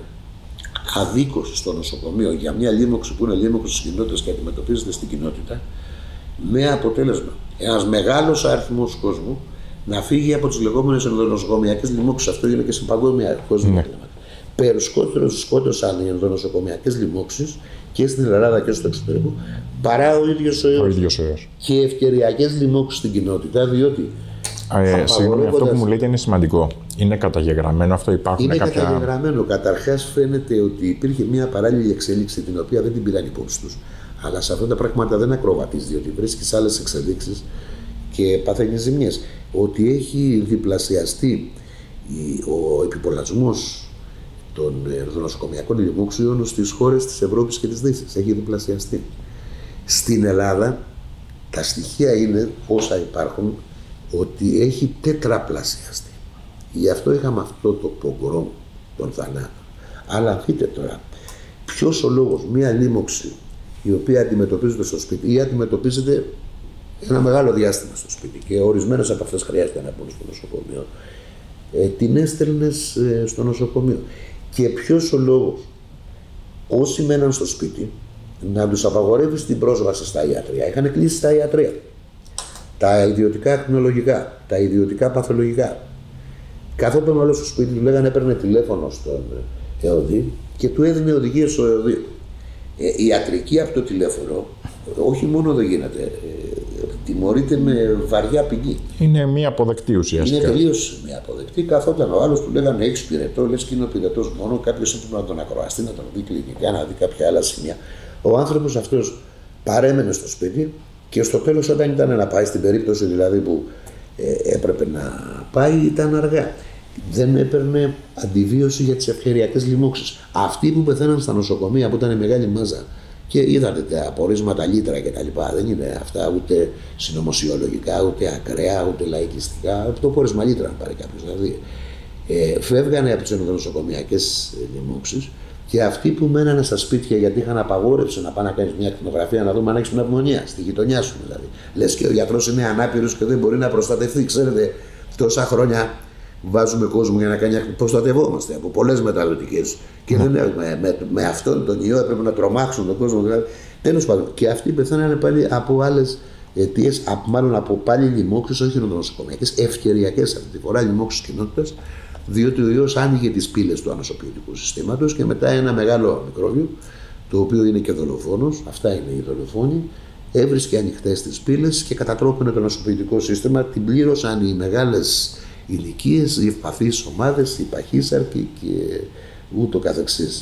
αδίκως στο νοσοκομείο για μια λίμωξη που είναι λίμωξη στις κοινότητες και αντιμετωπίζεται στην κοινότητα, με αποτέλεσμα ένας μεγάλος αριθμός κόσμου να φύγει από τις λεγόμενες ενδονοσοκομιακές λοιμώξεις. Αυτό γίνεται και σε παγκόσμια κόσμο. Ναι. Περισσότερους σκότωσαν οι ενδονοσοκομιακές λοιμώξεις και στην Ελλάδα και στο εξωτερικό παρά ο ίδιος ο ιός. Και ευκαιριακές λοιμώξεις στην κοινότητα, διότι. Ε, Συγγνώμη, αυτό που μου λέτε είναι σημαντικό. Είναι καταγεγραμμένο αυτό, υπάρχουν είναι κάποια. Είναι καταγεγραμμένο. Καταρχάς, φαίνεται ότι υπήρχε μια παράλληλη εξέλιξη την οποία δεν την πήραν υπόψη τους. Αλλά σε αυτά τα πράγματα δεν ακροβατείς, διότι βρίσκεις άλλες εξελίξεις και παθαίνεις ζημιές. Ότι έχει διπλασιαστεί ο επιπολασμός των ενδονοσοκομιακών λοιμώξεων στις χώρες της Ευρώπης και της Δύσης. Έχει διπλασιαστεί. Στην Ελλάδα τα στοιχεία είναι όσα υπάρχουν, ότι έχει τετραπλασιαστεί. Γι' αυτό είχαμε αυτό το πογκρόμ των θανάτων. Αλλά δείτε τώρα, ποιος ο λόγος, μία λοίμωξη η οποία αντιμετωπίζεται στο σπίτι ή αντιμετωπίζεται ένα μεγάλο διάστημα στο σπίτι, και ορισμένες από αυτές χρειάζεται να μπουν στο νοσοκομείο, ε, την έστελνες ε, στο νοσοκομείο. Και ποιος ο λόγος, όσοι μέναν στο σπίτι, να τους απαγορεύεις την πρόσβαση στα ιατρεία. Είχαν κλείσει τα ιατρεία, τα ιδιωτικά ακτινολογικά, τα ιδιωτικά παθολογικά. Καθόταν όλο στο σπίτι του, λέγανε, έπαιρνε τηλέφωνο στον ΕΟΔΗ και του έδινε οδηγίες στο ΕΟΔΗ. Ε, ιατρική από το τηλέφωνο, όχι μόνο δεν γίνεται, ε, τιμωρείται με βαριά ποινή. Είναι μία αποδεκτή ουσιαστικά. Είναι τελείως μία αποδεκτή. Καθόταν ο άλλος, του λέγανε έχεις πυρετό, λες και είναι ο πυρετός μόνο. Κάποιος έτοιμο να τον ακροαστεί, να τον δει κλινικά, να δει κάποια άλλα σημεία. Ο άνθρωπος αυτός παρέμενε στο σπίτι Και στο τέλος, όταν ήταν να πάει, στην περίπτωση δηλαδή που ε, έπρεπε να πάει, ήταν αργά. Δεν έπαιρνε αντιβίωση για τις ευκαιριακές λοιμώξεις. Αυτοί που πεθαίναν στα νοσοκομεία, που ήταν η μεγάλη μάζα, και είδατε τα απορίσματα λίτρα κτλ. Δεν είναι αυτά ούτε συνωμοσιολογικά, ούτε ακραία, ούτε λαϊκιστικά. Το πόρισμα λίτρα, αν πάρει κάποιος. Δηλαδή, ε, φεύγανε από τις νοσοκομιακές λοιμώξεις, και αυτοί που μένανε στα σπίτια γιατί είχαν απαγόρευση να πάνε να κάνει μια ακτινογραφία, να δούμε αν έχει πνευμονία, στη γειτονιά σου δηλαδή. Λες και ο γιατρός είναι ανάπηρος και δεν μπορεί να προστατευτεί. Ξέρετε, τόσα χρόνια βάζουμε κόσμο για να κάνει. Προστατευόμαστε από πολλές μεταδοτικές. Και δεν, με, με, με αυτόν τον ιό έπρεπε να τρομάξουν τον κόσμο. Δηλαδή. Τέλος πάντων, και αυτοί πεθάνανε πάλι από άλλες αιτίες, μάλλον από πάλι λοιμώξεις, όχι νοσοκομιακές, ευκαιριακές αυτή τη φορά λοιμώξεις κοινότητας, διότι ο ιός άνοιγε τις πύλες του ανοσοποιητικού συστήματος και μετά ένα μεγάλο μικρόβιο, το οποίο είναι και δολοφόνος, αυτά είναι οι δολοφόνοι, έβρισκε ανοιχτές τις πύλες και κατατρόπινε το ανοσοποιητικό σύστημα, την πλήρωσαν οι μεγάλες ηλικίες, οι ευπαθείς ομάδες, οι παχύσαρκοι και ούτω καθεξής.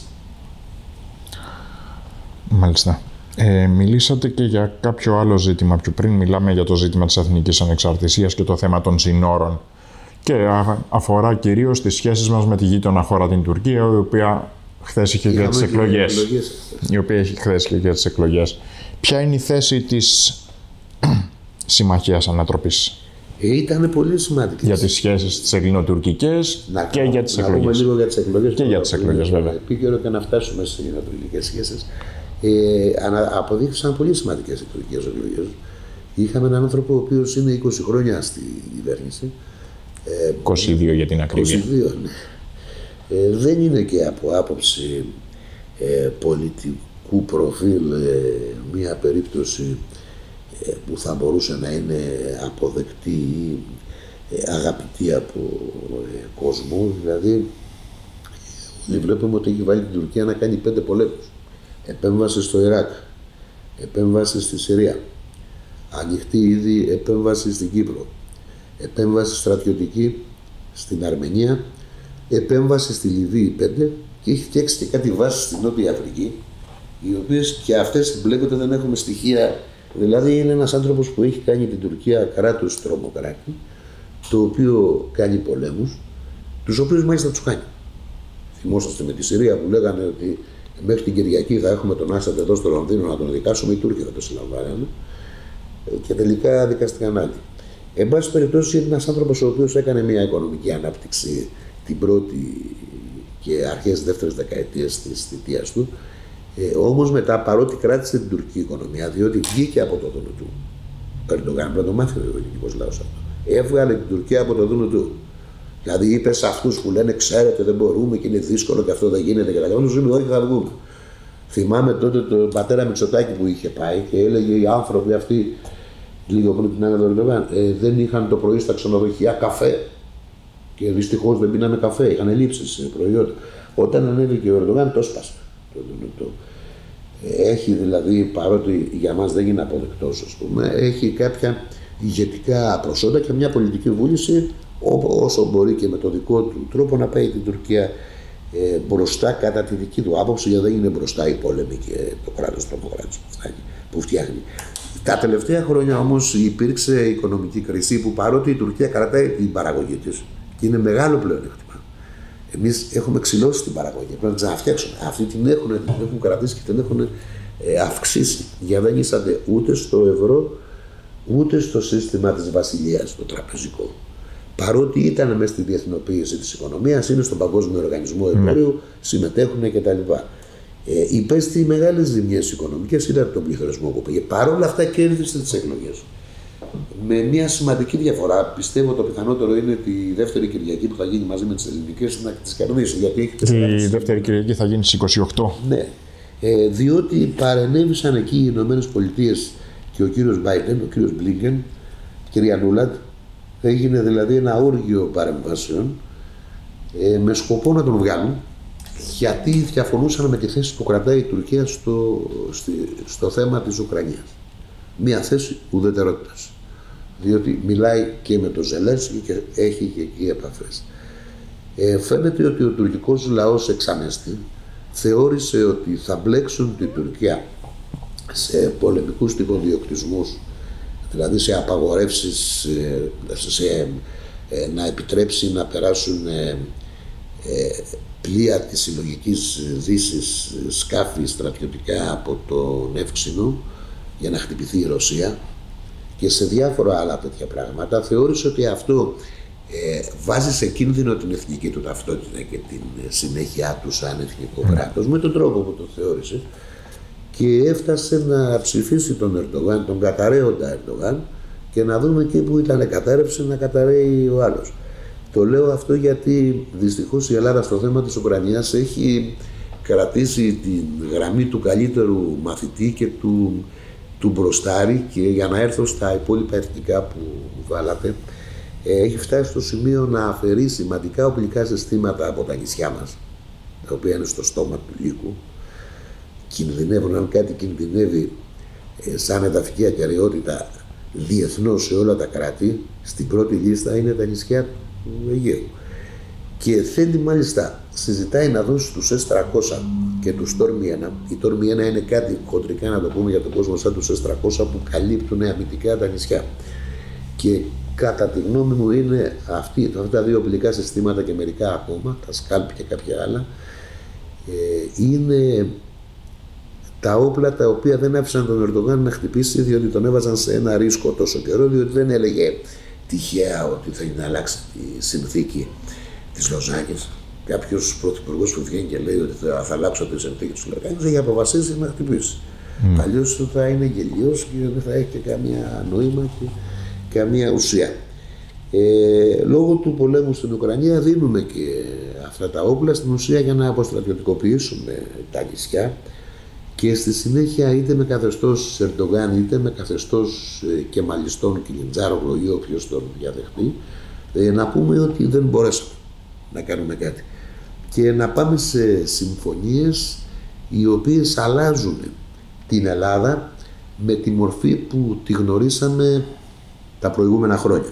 Μάλιστα. Ε, μιλήσατε και για κάποιο άλλο ζήτημα πιο πριν. Μιλάμε για το ζήτημα της εθνικής ανεξαρτησίας και το θέμα των συνόρων. Και αφορά κυρίως τις σχέσεις μας με τη γείτονα χώρα την Τουρκία, η οποία χθες είχε για τις εκλογές. εκλογές. Η οποία έχει χθες και για τις εκλογές. Ποια είναι η θέση της Συμμαχίας Ανατροπής? Ήταν πολύ σημαντική. Για τις σχέσεις τις ελληνοτουρκικές και για τις εκλογές. Να πούμε λίγο για τις εκλογές. Και για τις εκλογές, βέβαια. Επίκαιρο και να φτάσουμε στις ελληνοτουρκικές σχέσεις. Ε, αποδείχθησαν πολύ σημαντικές οι τουρκικές εκλογές. Είχαμε έναν άνθρωπο ο οποίος είναι είκοσι χρόνια στη κυβέρνηση. είκοσι δύο για την ακρίβεια. είκοσι δύο, ναι. Ε, δεν είναι και από άποψη ε, πολιτικού προφίλ ε, μια περίπτωση ε, που θα μπορούσε να είναι αποδεκτή ή ε, αγαπητή από ε, κόσμο. Δηλαδή, όλοι βλέπουμε ότι έχει βάλει την Τουρκία να κάνει πέντε πολέμους. Επέμβαση στο Ιράκ, επέμβαση στη Συρία, ανοιχτή ήδη επέμβαση στην Κύπρο, επέμβαση στρατιωτική στην Αρμενία, επέμβαση στη Λιβύη πέντε, και έχει φτιάξει και κάτι βάσεις στην Νότια Αφρική, οι οποίες και αυτές συμπλέκονται, δεν έχουμε στοιχεία. Δηλαδή είναι ένας άνθρωπος που έχει κάνει την Τουρκία κράτος τρομοκράτη, το οποίο κάνει πολέμους, τους οποίους μάλιστα τους κάνει. Θυμόσαστε με τη Συρία που λέγανε ότι μέχρι την Κυριακή θα έχουμε τον Άσαντ εδώ στο Λονδίνο να τον δικάσουμε, οι Τούρκοι θα το συλλαμβάνανε, και τελικά δικαστήκαν άλλοι. Εν πάση περιπτώσει, είναι ένας άνθρωπος ο οποίος έκανε μια οικονομική ανάπτυξη την πρώτη και αρχές δεύτερης δεκαετίας της θητείας του. Ε, όμως μετά, παρότι κράτησε την τουρκική οικονομία, διότι βγήκε από το δούνο του, ο Ερντογάν, πρέπει να το μάθει ο ελληνικός λαός αυτό, έβγαλε την Τουρκία από το δούνο του. Δηλαδή είπε σε αυτούς που λένε, ξέρετε, δεν μπορούμε και είναι δύσκολο και αυτό δεν γίνεται και τα λοιπά, τους είπε, όχι, θα βγούμε. Θυμάμαι τότε τον πατέρα Μητσοτάκη που είχε πάει και έλεγε οι άνθρωποι αυτοί, λίγο πριν την άνοδο Ερντογάν, ε, δεν είχαν το πρωί στα ξενοδοχεία καφέ. Και δυστυχώς δεν πίνανε καφέ, είχαν λήψεις προϊόντα. Όταν ανέβηκε ο Ερντογάν, το σπάσε. Το, το, το. Έχει δηλαδή, παρότι για μας δεν είναι αποδεκτός, ας πούμε, έχει κάποια ηγετικά προσόντα και μια πολιτική βούληση, όσο μπορεί και με το δικό του τρόπο, να πάει την Τουρκία ε, μπροστά κατά τη δική του άποψη, γιατί δεν είναι μπροστά η πόλεμη και το κράτος τρομοκράτης που, που φτιάχνει. Τα τελευταία χρόνια όμως υπήρξε οικονομική κρίση που, παρότι η Τουρκία κρατάει την παραγωγή της και είναι μεγάλο πλεονέκτημα, εμείς έχουμε ξυλώσει την παραγωγή. Πρέπει να την ξαναφτιάξουμε. Αυτοί την έχουν, την έχουν κρατήσει και την έχουν ε, αυξήσει. Για δεν ήσατε ούτε στο ευρώ, ούτε στο σύστημα της βασιλείας, το τραπεζικό. Παρότι ήταν μέσα στη διεθνοποίηση της οικονομίας, είναι στον Παγκόσμιο Οργανισμό Εμπορίου, mm. συμμετέχουν κτλ. Ε, υπέστη μεγάλες ζημιές οικονομικές, είδατε τον πληθωρισμό που πήγε. Παρ' όλα αυτά κέρδισε τις εκλογές. Με μια σημαντική διαφορά, πιστεύω το πιθανότερο είναι ότι η δεύτερη Κυριακή που θα γίνει μαζί με τις ελληνικές να τις κερδίσει. Γιατί έχει η δεύτερη Κυριακή θα γίνει στις είκοσι οκτώ. Ναι, ε, διότι παρενέβησαν εκεί οι Ηνωμένες Πολιτείες και ο κύριος Μπάιντεν, ο κύριος Μπλίνκεν, κυρία Νούλαντ. Έγινε δηλαδή ένα όργιο παρεμβάσεων ε, με σκοπό να τον βγάλουν, γιατί διαφωνούσαν με τη θέση που κρατάει η Τουρκία στο, στη, στο θέμα της Ουκρανίας. Μία θέση ουδετερότητας. Διότι μιλάει και με τον Ζελένσκι και έχει και εκεί επαφές. Ε, φαίνεται ότι ο τουρκικός λαός εξανέστη θεώρησε ότι θα μπλέξουν την Τουρκία σε πολεμικούς τυποδιοκτισμούς δηλαδή σε απαγορεύσεις, σε, ε, να επιτρέψει να περάσουν ε, ε, πλοία της συλλογικής δύσης, σκάφη στρατιωτικά από τον Εύξηνο για να χτυπηθεί η Ρωσία και σε διάφορα άλλα τέτοια πράγματα, θεώρησε ότι αυτό ε, βάζει σε κίνδυνο την εθνική του ταυτότητα και την συνέχεια του σαν εθνικό mm. κράτος, με τον τρόπο που το θεώρησε, και έφτασε να ψηφίσει τον Ερντογάν, τον καταραίοντα Ερντογάν, και να δούμε εκεί που ήταν κατάρρευση να καταραίει ο άλλος. Το λέω αυτό γιατί δυστυχώς η Ελλάδα στο θέμα της Ουκρανίας έχει κρατήσει την γραμμή του καλύτερου μαθητή και του, του μπροστάρι, και για να έρθω στα υπόλοιπα εθνικά που βάλατε, έχει φτάσει στο σημείο να αφαιρεί σημαντικά οπλικά συστήματα από τα νησιά μας, τα οποία είναι στο στόμα του λύκου. Κινδυνεύουν, αν κάτι κινδυνεύει ε, σαν εδαφική ακεραιότητα διεθνώς σε όλα τα κράτη, στην πρώτη λίστα είναι τα νησιά του Αιγαίου. Και θέλει μάλιστα, συζητάει να δώσει τους ες τριακόσια και τους Στόρμι ένα. Η Στόρμι ένα είναι κάτι χοντρικά, να το πούμε για τον κόσμο, σαν τους ες τριακόσια που καλύπτουν αμυντικά τα νησιά. Και κατά τη γνώμη μου είναι αυτοί, αυτά τα δύο οπλικά συστήματα και μερικά ακόμα, τα Σκάλπ και κάποια άλλα, ε, είναι τα όπλα τα οποία δεν άφησαν τον Ερντογάν να χτυπήσει, διότι τον έβαζαν σε ένα ρίσκο τόσο καιρό, διότι δεν έλεγε τυχαία ότι θέλει να αλλάξει τη συνθήκη της Λοζάνης. Κάποιος πρωθυπουργός που βγαίνει και λέει ότι θα, θα αλλάξω τη συνθήκη της Λοζάνης, έχει αποφασίσει να χτυπήσει. Mm. Αλλιώς θα είναι γελιός και δεν θα έχει και καμία νόημα και καμία ουσία. Ε, λόγω του πολέμου στην Ουκρανία δίνουμε και αυτά τα όπλα στην ουσία για να αποστρατιωτικοποιήσουμε τα νησιά, και στη συνέχεια είτε με καθεστώς Ερντογάν είτε με καθεστώς ε, Κεμαλιστών, Κιλιντζάρογλου ή όποιος τον διαδεχτεί, ε, να πούμε ότι δεν μπορέσαμε να κάνουμε κάτι και να πάμε σε συμφωνίες οι οποίες αλλάζουν την Ελλάδα με τη μορφή που τη γνωρίσαμε τα προηγούμενα χρόνια.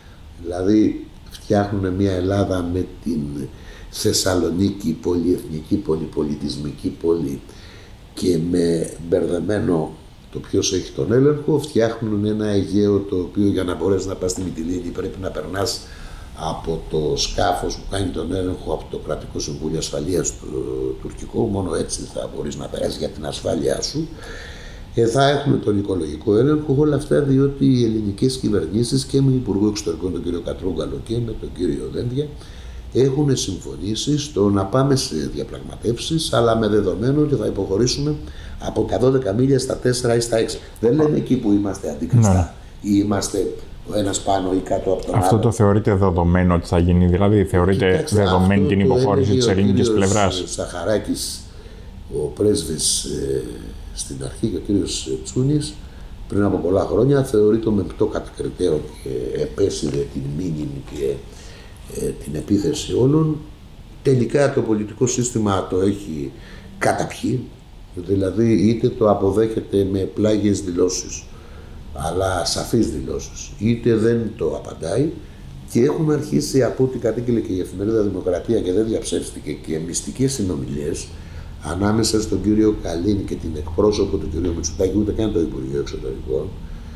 Δηλαδή φτιάχνουν μια Ελλάδα με την Θεσσαλονίκη, πολυεθνική, πολυπολιτισμική πόλη, και με μπερδεμένο το ποιος έχει τον έλεγχο, φτιάχνουν ένα Αιγαίο το οποίο για να μπορέσει να πας στη Μυτιλήνη πρέπει να περνάς από το σκάφος που κάνει τον έλεγχο από το Κρατικό Συμβούλιο Ασφαλείας του τουρκικό, μόνο έτσι θα μπορείς να περάσεις για την ασφάλειά σου. Ε, θα έχουμε τον οικολογικό έλεγχο, όλα αυτά διότι οι ελληνικές κυβερνήσεις και με Υπουργό Εξωτερικών τον κύριο Κατρούγκαλο και με τον κύριο Δένδια έχουν συμφωνήσει στο να πάμε σε διαπραγματεύσεις, αλλά με δεδομένο ότι θα υποχωρήσουμε από τα δώδεκα μίλια στα τέσσερα ή στα έξι. Δεν λέμε εκεί που είμαστε αντικριστά ή είμαστε ο ένας πάνω ή κάτω από τον άλλο. Αυτό το θεωρείτε δεδομένο ότι θα γίνει, δηλαδή θεωρείτε Κοιτάξτε, δεδομένη την υποχώρηση της ελληνικής πλευράς? Ο Σαχαράκης, ο πρέσβης ε, στην αρχή, και ο κύριος Τσούνης, πριν από πολλά χρόνια, θεωρεί το μεμπτό κατακριτέο και επέσυρε την μήνυμη και ε, την επίθεση όλων. Τελικά το πολιτικό σύστημα το έχει καταπιεί, δηλαδή είτε το αποδέχεται με πλάγιες δηλώσεις, αλλά σαφείς δηλώσεις, είτε δεν το απαντάει, και έχουν αρχίσει, από ό,τι κατήγγειλε και η εφημερίδα Δημοκρατία και δεν διαψεύστηκε, και μυστικές συνομιλίες ανάμεσα στον κύριο Καλίνη και την εκπρόσωπο του κύριο Μητσοτάκη, ούτε καν το Υπουργείο Εξωτερικών,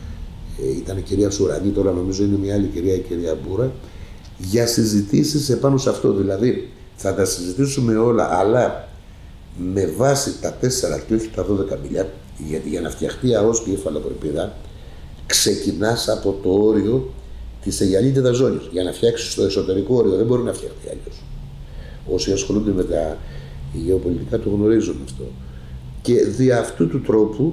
ε, ήταν η κυρία Σουρανή, τώρα νομίζω είναι μια άλλη κυρία, η κυρία Μπούρα, για συζητήσεις επάνω σε αυτό. Δηλαδή θα τα συζητήσουμε όλα, αλλά με βάση τα τέσσερα και όχι τα δώδεκα μιλιά, γιατί για να φτιαχτεί ΑΟΣ και η υφαλοκρηπίδα ξεκινάς από το όριο της αιγιαλίτιδας ζώνης. Για να φτιάξεις το εσωτερικό όριο δεν μπορεί να φτιαχτεί αλλιώς. Όσοι ασχολούνται με τα γεωπολιτικά το γνωρίζουν αυτό. Και δι' αυτού του τρόπου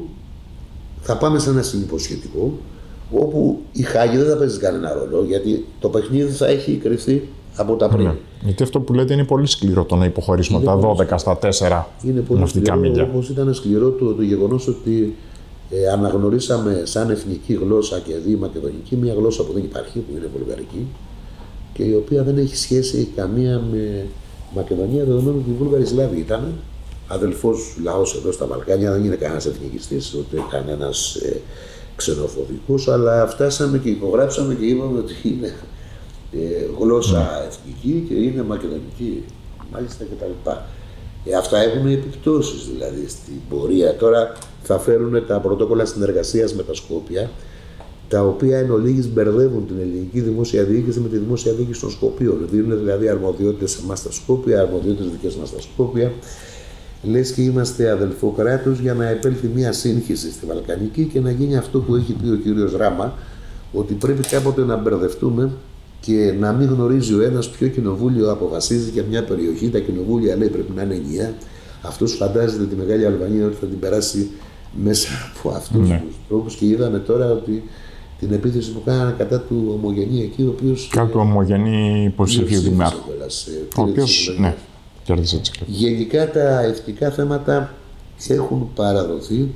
θα πάμε σε ένα συνυποσχετικό, όπου η Χάγη δεν θα παίζει κανένα ρόλο, γιατί το παιχνίδι θα έχει κρυφθεί από τα πριν. Ναι. Γιατί αυτό που λέτε είναι πολύ σκληρό, το να υποχωρήσουμε τα δώδεκα στα τέσσερα ναυτικά μίλια. Όπως ήταν σκληρό το, το γεγονός ότι ε, αναγνωρίσαμε σαν εθνική γλώσσα και δι μακεδονική μια γλώσσα που δεν υπάρχει, που είναι βουλγαρική, και η οποία δεν έχει σχέση καμία με Μακεδονία, δεδομένου ότι οι Βούλγαροι Σλάβοι ήταν αδελφός λαός εδώ στα Βαλκάνια, δεν είναι κανένας εθνικιστής, ούτε κανένας ε, ξενοφοβικός, αλλά φτάσαμε και υπογράψαμε και είπαμε ότι είναι ε, γλώσσα mm. εθνική και είναι μακεδονική, μάλιστα κτλ. Ε, αυτά έχουν επιπτώσεις δηλαδή στην πορεία. Τώρα θα φέρουν τα πρωτόκολλα συνεργασίας με τα Σκόπια τα οποία εν ολίγης μπερδεύουν την ελληνική δημόσια διοίκηση με τη δημόσια διοίκηση των Σκοπίων. Δίνουν δηλαδή αρμοδιότητες σε εμάς στα Σκόπια, αρμοδιότητες δικές μας στα Σκόπια. Λες και είμαστε αδελφό κράτος για να επέλθει μια σύγχυση στη Βαλκανική και να γίνει αυτό που έχει πει ο κύριος Ράμα, ότι πρέπει κάποτε να μπερδευτούμε και να μην γνωρίζει ο ένας ποιο κοινοβούλιο αποφασίζει για μια περιοχή. Τα κοινοβούλια λέει πρέπει να είναι ενιαία. Αυτός φαντάζεται τη Μεγάλη Αλβανία ότι θα την περάσει μέσα από αυτούς ναι. τους τρόπους και είδαμε τώρα ότι την επίθεση που κάνανε κατά του Ομογενή εκεί, ο οποίος... Κατά του Ομογενή υποψηφίου δημάρχου. Ο οποίος, ναι, κέρδισε τις εκλογές. Γενικά τα ευτικά θέματα έχουν παραδοθεί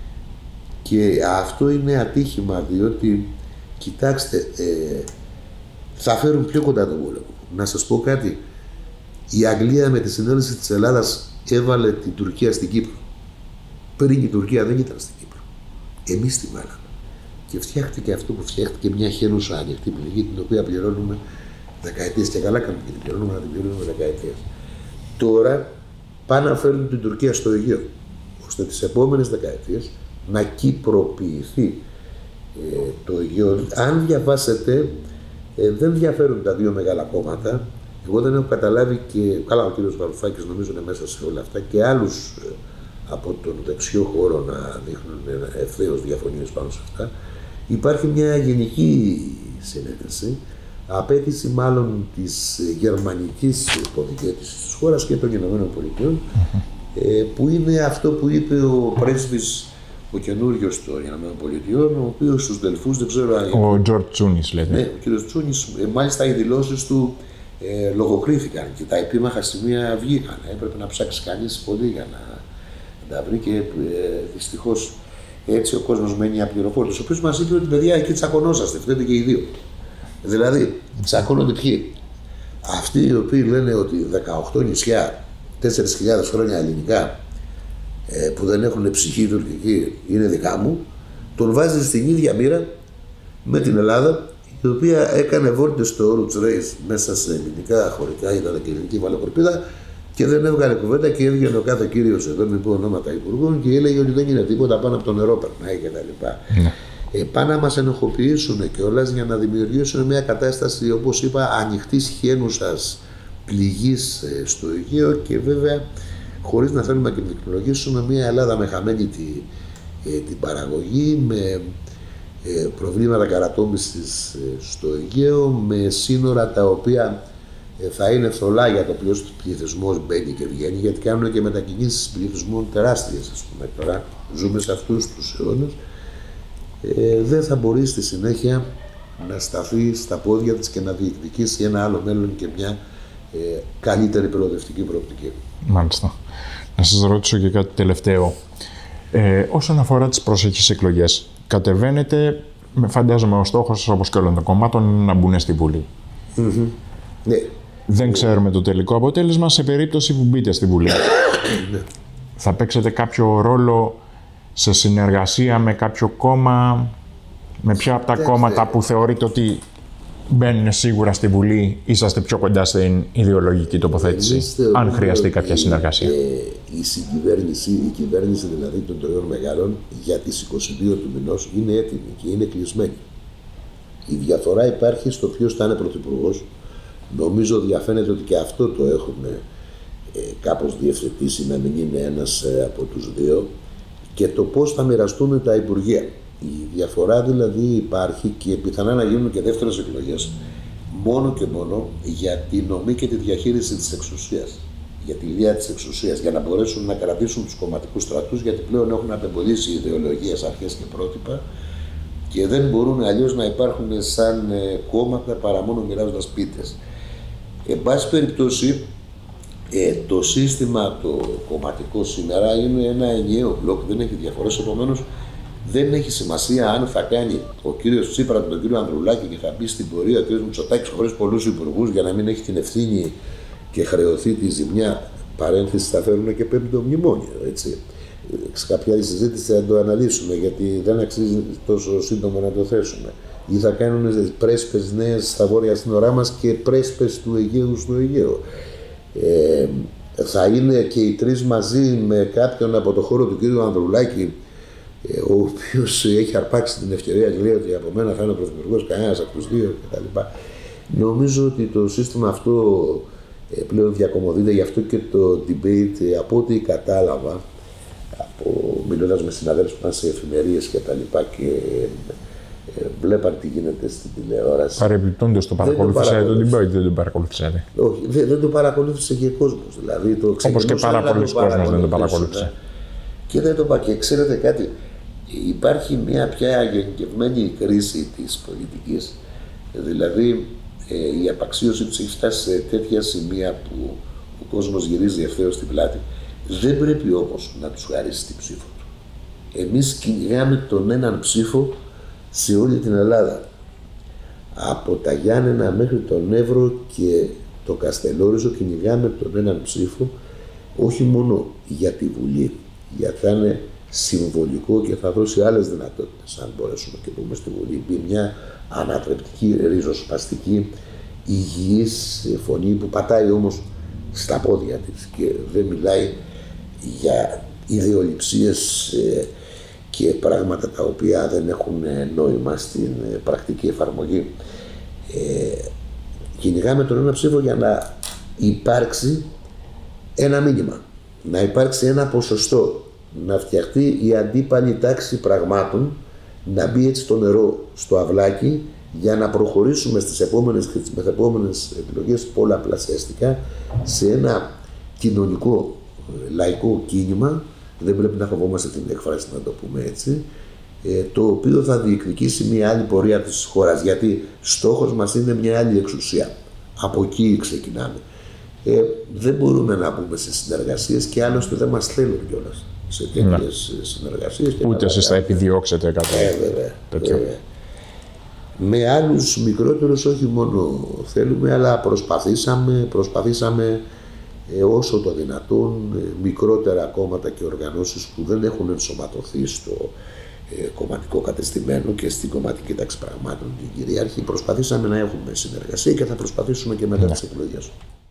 και αυτό είναι ατύχημα, διότι, κοιτάξτε, ε, θα φέρουν πιο κοντά τον πόλεμο. Να σας πω κάτι, η Αγγλία με τη συνέλευση της Ελλάδας έβαλε την Τουρκία στην Κύπρο. Πριν η Τουρκία δεν ήταν στην Κύπρο. Εμείς τη βάλαμε. Και φτιάχτηκε αυτό που φτιάχτηκε, μια χένουσα ανοιχτή πληγή, την οποία πληρώνουμε δεκαετίες. Και καλά κάνουμε και την πληρώνουμε, να την πληρώνουμε δεκαετίες. Τώρα πάνε να φέρουν την Τουρκία στο Αιγαίο, ώστε τις επόμενες δεκαετίες να κυπροποιηθεί ε, το Αιγαίο. Αν διαβάσετε, ε, δεν διαφέρουν τα δύο μεγάλα κόμματα. Εγώ δεν έχω καταλάβει και, καλά ο κύριος Βαρουφάκης νομίζω είναι μέσα σε όλα αυτά, και άλλους ε, από τον δεξιό χώρο να δείχνουν ευθέως διαφωνίες πάνω σε αυτά. Υπάρχει μια γενική συνένεση, απέτηση μάλλον της γερμανικής υποδιέτησης της χώρας και των Ηνωμένων Πολιτειών, ε, που είναι αυτό που είπε ο πρέσβης, ο καινούριος των Ηνωμένων Πολιτειών, ο οποίος στους Δελφούς, δεν ξέρω... Ο Τζορτ Τσούνις λέτε. Ναι, ο κύριος Τσούνις, ε, μάλιστα οι δηλώσεις του ε, λογοκρίθηκαν και τα επίμαχα σημεία βγήκαν. Έπρεπε να ψάξει κανείς πολύ για να τα βρει και ε, δυστυχώς έτσι ο κόσμος μένει απληροφόρητος. Ο οποίος μας είπε ότι παιδιά εκεί τσακωνόσαστε, φταίτε και οι δύο. Δηλαδή, τσακώνονται ποιοι? Αυτοί οι οποίοι λένε ότι δεκαοκτώ νησιά, τέσσερις χιλιάδες χρόνια ελληνικά, ε, που δεν έχουν ψυχή τουρκική, είναι δικά μου, τον βάζει στην ίδια μοίρα με την Ελλάδα, η οποία έκανε βόλτες στο Roots Race μέσα σε ελληνικά χωρικά, ήταν και ελληνική βαλοκορπίδα, και δεν έβγαλε κουβέντα και έβγαινε ο κάθε κύριος εδώ, μην πω ονόματα υπουργών, και έλεγε ότι δεν είναι τίποτα, πάνω από το νερό περνάει κτλ. Ναι. Ε, πάνε να μας ενοχοποιήσουν κιόλας για να δημιουργήσουν μια κατάσταση, όπως είπα, ανοιχτής χένουσας πληγής ε, στο Αιγαίο, και βέβαια χωρίς να θέλουμε να δικαιολογήσουμε μια Ελλάδα με χαμένη τη, ε, την παραγωγή, με ε, προβλήματα καρατόμησης ε, στο Αιγαίο, με σύνορα τα οποία ε, θα είναι θολά για το ποιος πληθυσμός μπαίνει και βγαίνει, γιατί κάνουν και μετακινήσεις πληθυσμών τεράστιες, ας πούμε. Τώρα ζούμε σε αυτούς τους αιώνες. Ε, δεν θα μπορεί στη συνέχεια να σταθεί στα πόδια της και να διεκδικήσει ένα άλλο μέλλον και μια ε, καλύτερη προοδευτική προοπτική. Μάλιστα. Να σας ρωτήσω και κάτι τελευταίο. Ε, όσον αφορά τις προσεχείς εκλογές, κατεβαίνετε, φαντάζομαι ο στόχος σας, όπως και όλων των κομμάτων, είναι να μπουν στη Βουλή. Mm-hmm. Ναι. Δεν ναι. ξέρουμε το τελικό αποτέλεσμα σε περίπτωση που μπείτε στη Βουλή. Ναι. Θα παίξετε κάποιο ρόλο σε συνεργασία με κάποιο κόμμα, με ποια από τα Κοιτάξτε. κόμματα που θεωρείτε ότι μπαίνουν σίγουρα στη Βουλή, είσαστε πιο κοντά στην ιδεολογική τοποθέτηση, αν χρειαστεί κάποια συνεργασία? Ε, η συγκυβέρνηση, η κυβέρνηση δηλαδή των τριών μεγάλων για τις είκοσι δύο του μηνός είναι έτοιμη και είναι κλεισμένη. Η διαφορά υπάρχει στο ποιος θα είναι πρωθυπουργός. Νομίζω διαφαίνεται ότι και αυτό το έχουν ε, κάπως διευθετήσει, να μην είναι ένας ε, από τους δύο, και το πώς θα μοιραστούν τα υπουργεία. Η διαφορά δηλαδή υπάρχει, και πιθανά να γίνουν και δεύτερες εκλογές, μόνο και μόνο για τη νομή και τη διαχείριση της εξουσίας, για τη λία της εξουσίας, για να μπορέσουν να κρατήσουν τους κομματικούς στρατούς, γιατί πλέον έχουν απεμπολίσει ιδεολογίες, αρχές και πρότυπα, και δεν μπορούν αλλιώς να υπάρχουν σαν κόμματα παρά μόνο μοιράζοντας πίτες. Εν πάση περιπτώσει, Ε, το σύστημα το κομματικό σήμερα είναι ένα ενιαίο μπλοκ, δεν έχει διαφορές, επομένως δεν έχει σημασία αν θα κάνει ο κύριος Τσίπρα με τον κύριο Ανδρουλάκη και θα μπει στην πορεία ο κύριος Μητσοτάκης χωρίς πολλούς υπουργούς για να μην έχει την ευθύνη και χρεωθεί τη ζημιά. Παρένθεση, θα φέρουν και πέμπτο μνημόνιο, έτσι. Σε κάποια άλλη συζήτηση θα το αναλύσουμε, γιατί δεν αξίζει τόσο σύντομα να το θέσουμε. Ή θα κάνουν πρέσπες νέες στα βόρεια σύνορά μας και πρέσπες του Αιγαίου στο Αιγαίο. Ε, θα είναι και οι τρεις μαζί με κάποιον από το χώρο του κύριου Ανδρουλάκη ο οποίος έχει αρπάξει την ευκαιρία και λέει ότι από μένα θα είναι ο πρωθυπουργός, κανένας από τους δύο κτλ. Νομίζω ότι το σύστημα αυτό πλέον διακομωδείται, γι' αυτό και το debate, από ό,τι κατάλαβα, από, μιλώντας με συναδέλφους που ήταν σε εφημερίες και τα λοιπά και ε, βλέπαν τι γίνεται στην τηλεόραση. Παρεμπιπτόντως το παρακολουθήσατε το debate, δεν το παρακολουθήσατε? Όχι, δεν, δεν το παρακολούθησε και ο κόσμος. Δηλαδή, το όπως και πάρα πολλοί κόσμος δεν το παρακολούθησε. Και δεν το και ξέρετε κάτι, υπάρχει μια πια γενικευμένη κρίση της πολιτικής. Δηλαδή, ε, η απαξίωση τους έχει φτάσει σε τέτοια σημεία που ο κόσμος γυρίζει ευθέως στην πλάτη. Δεν πρέπει όμως να τους χαρίσει την ψήφο του. Εμείς κυνηγάμε τον έναν ψήφο σε όλη την Ελλάδα. Από τα Γιάννενα μέχρι τον Εύρο και το Καστελόριζο κυνηγάμε τον έναν ψήφο, όχι μόνο για τη Βουλή, γιατί θα είναι συμβολικό και θα δώσει άλλες δυνατότητες, αν μπορέσουμε και πούμε στη Βουλή, μπει μια ανατρεπτική, ριζοσπαστική, υγιής φωνή που πατάει όμως στα πόδια της και δεν μιλάει για ιδεολειψίες ε, και πράγματα τα οποία δεν έχουν νόημα στην πρακτική εφαρμογή. Ε, κυνηγάμε τον ένα ψήφο για να υπάρξει ένα μήνυμα, να υπάρξει ένα ποσοστό, να φτιαχτεί η αντίπαλη τάξη πραγμάτων, να μπει έτσι το νερό στο αυλάκι για να προχωρήσουμε στις επόμενες και τις μεθεπόμενες επιλογές πολλαπλασιαστικά σε ένα κοινωνικό λαϊκό κίνημα, δεν πρέπει να φοβόμαστε την έκφραση να το πούμε έτσι, το οποίο θα διεκδικήσει μια άλλη πορεία της χώρας, γιατί στόχος μας είναι μια άλλη εξουσία. Από εκεί ξεκινάμε. Ε, δεν μπορούμε να μπούμε σε συνεργασίες και άλλωστε δεν μας θέλουν κιόλας σε τέτοιες ναι. συνεργασίες. Ούτε εσείς θα επιδιώξετε κάτι ε, βέβαια, τέτοιο. Βέβαια. Με άλλους μικρότερους όχι μόνο θέλουμε, αλλά προσπαθήσαμε, προσπαθήσαμε ε, όσο το δυνατόν ε, μικρότερα κόμματα και οργανώσεις που δεν έχουν ενσωματωθεί στο ε, κομματικό κατεστημένο και στην κομματική τάξη πραγμάτων την κυρίαρχη, προσπαθήσαμε να έχουμε συνεργασία και θα προσπαθήσουμε και μετά τις εκλογές.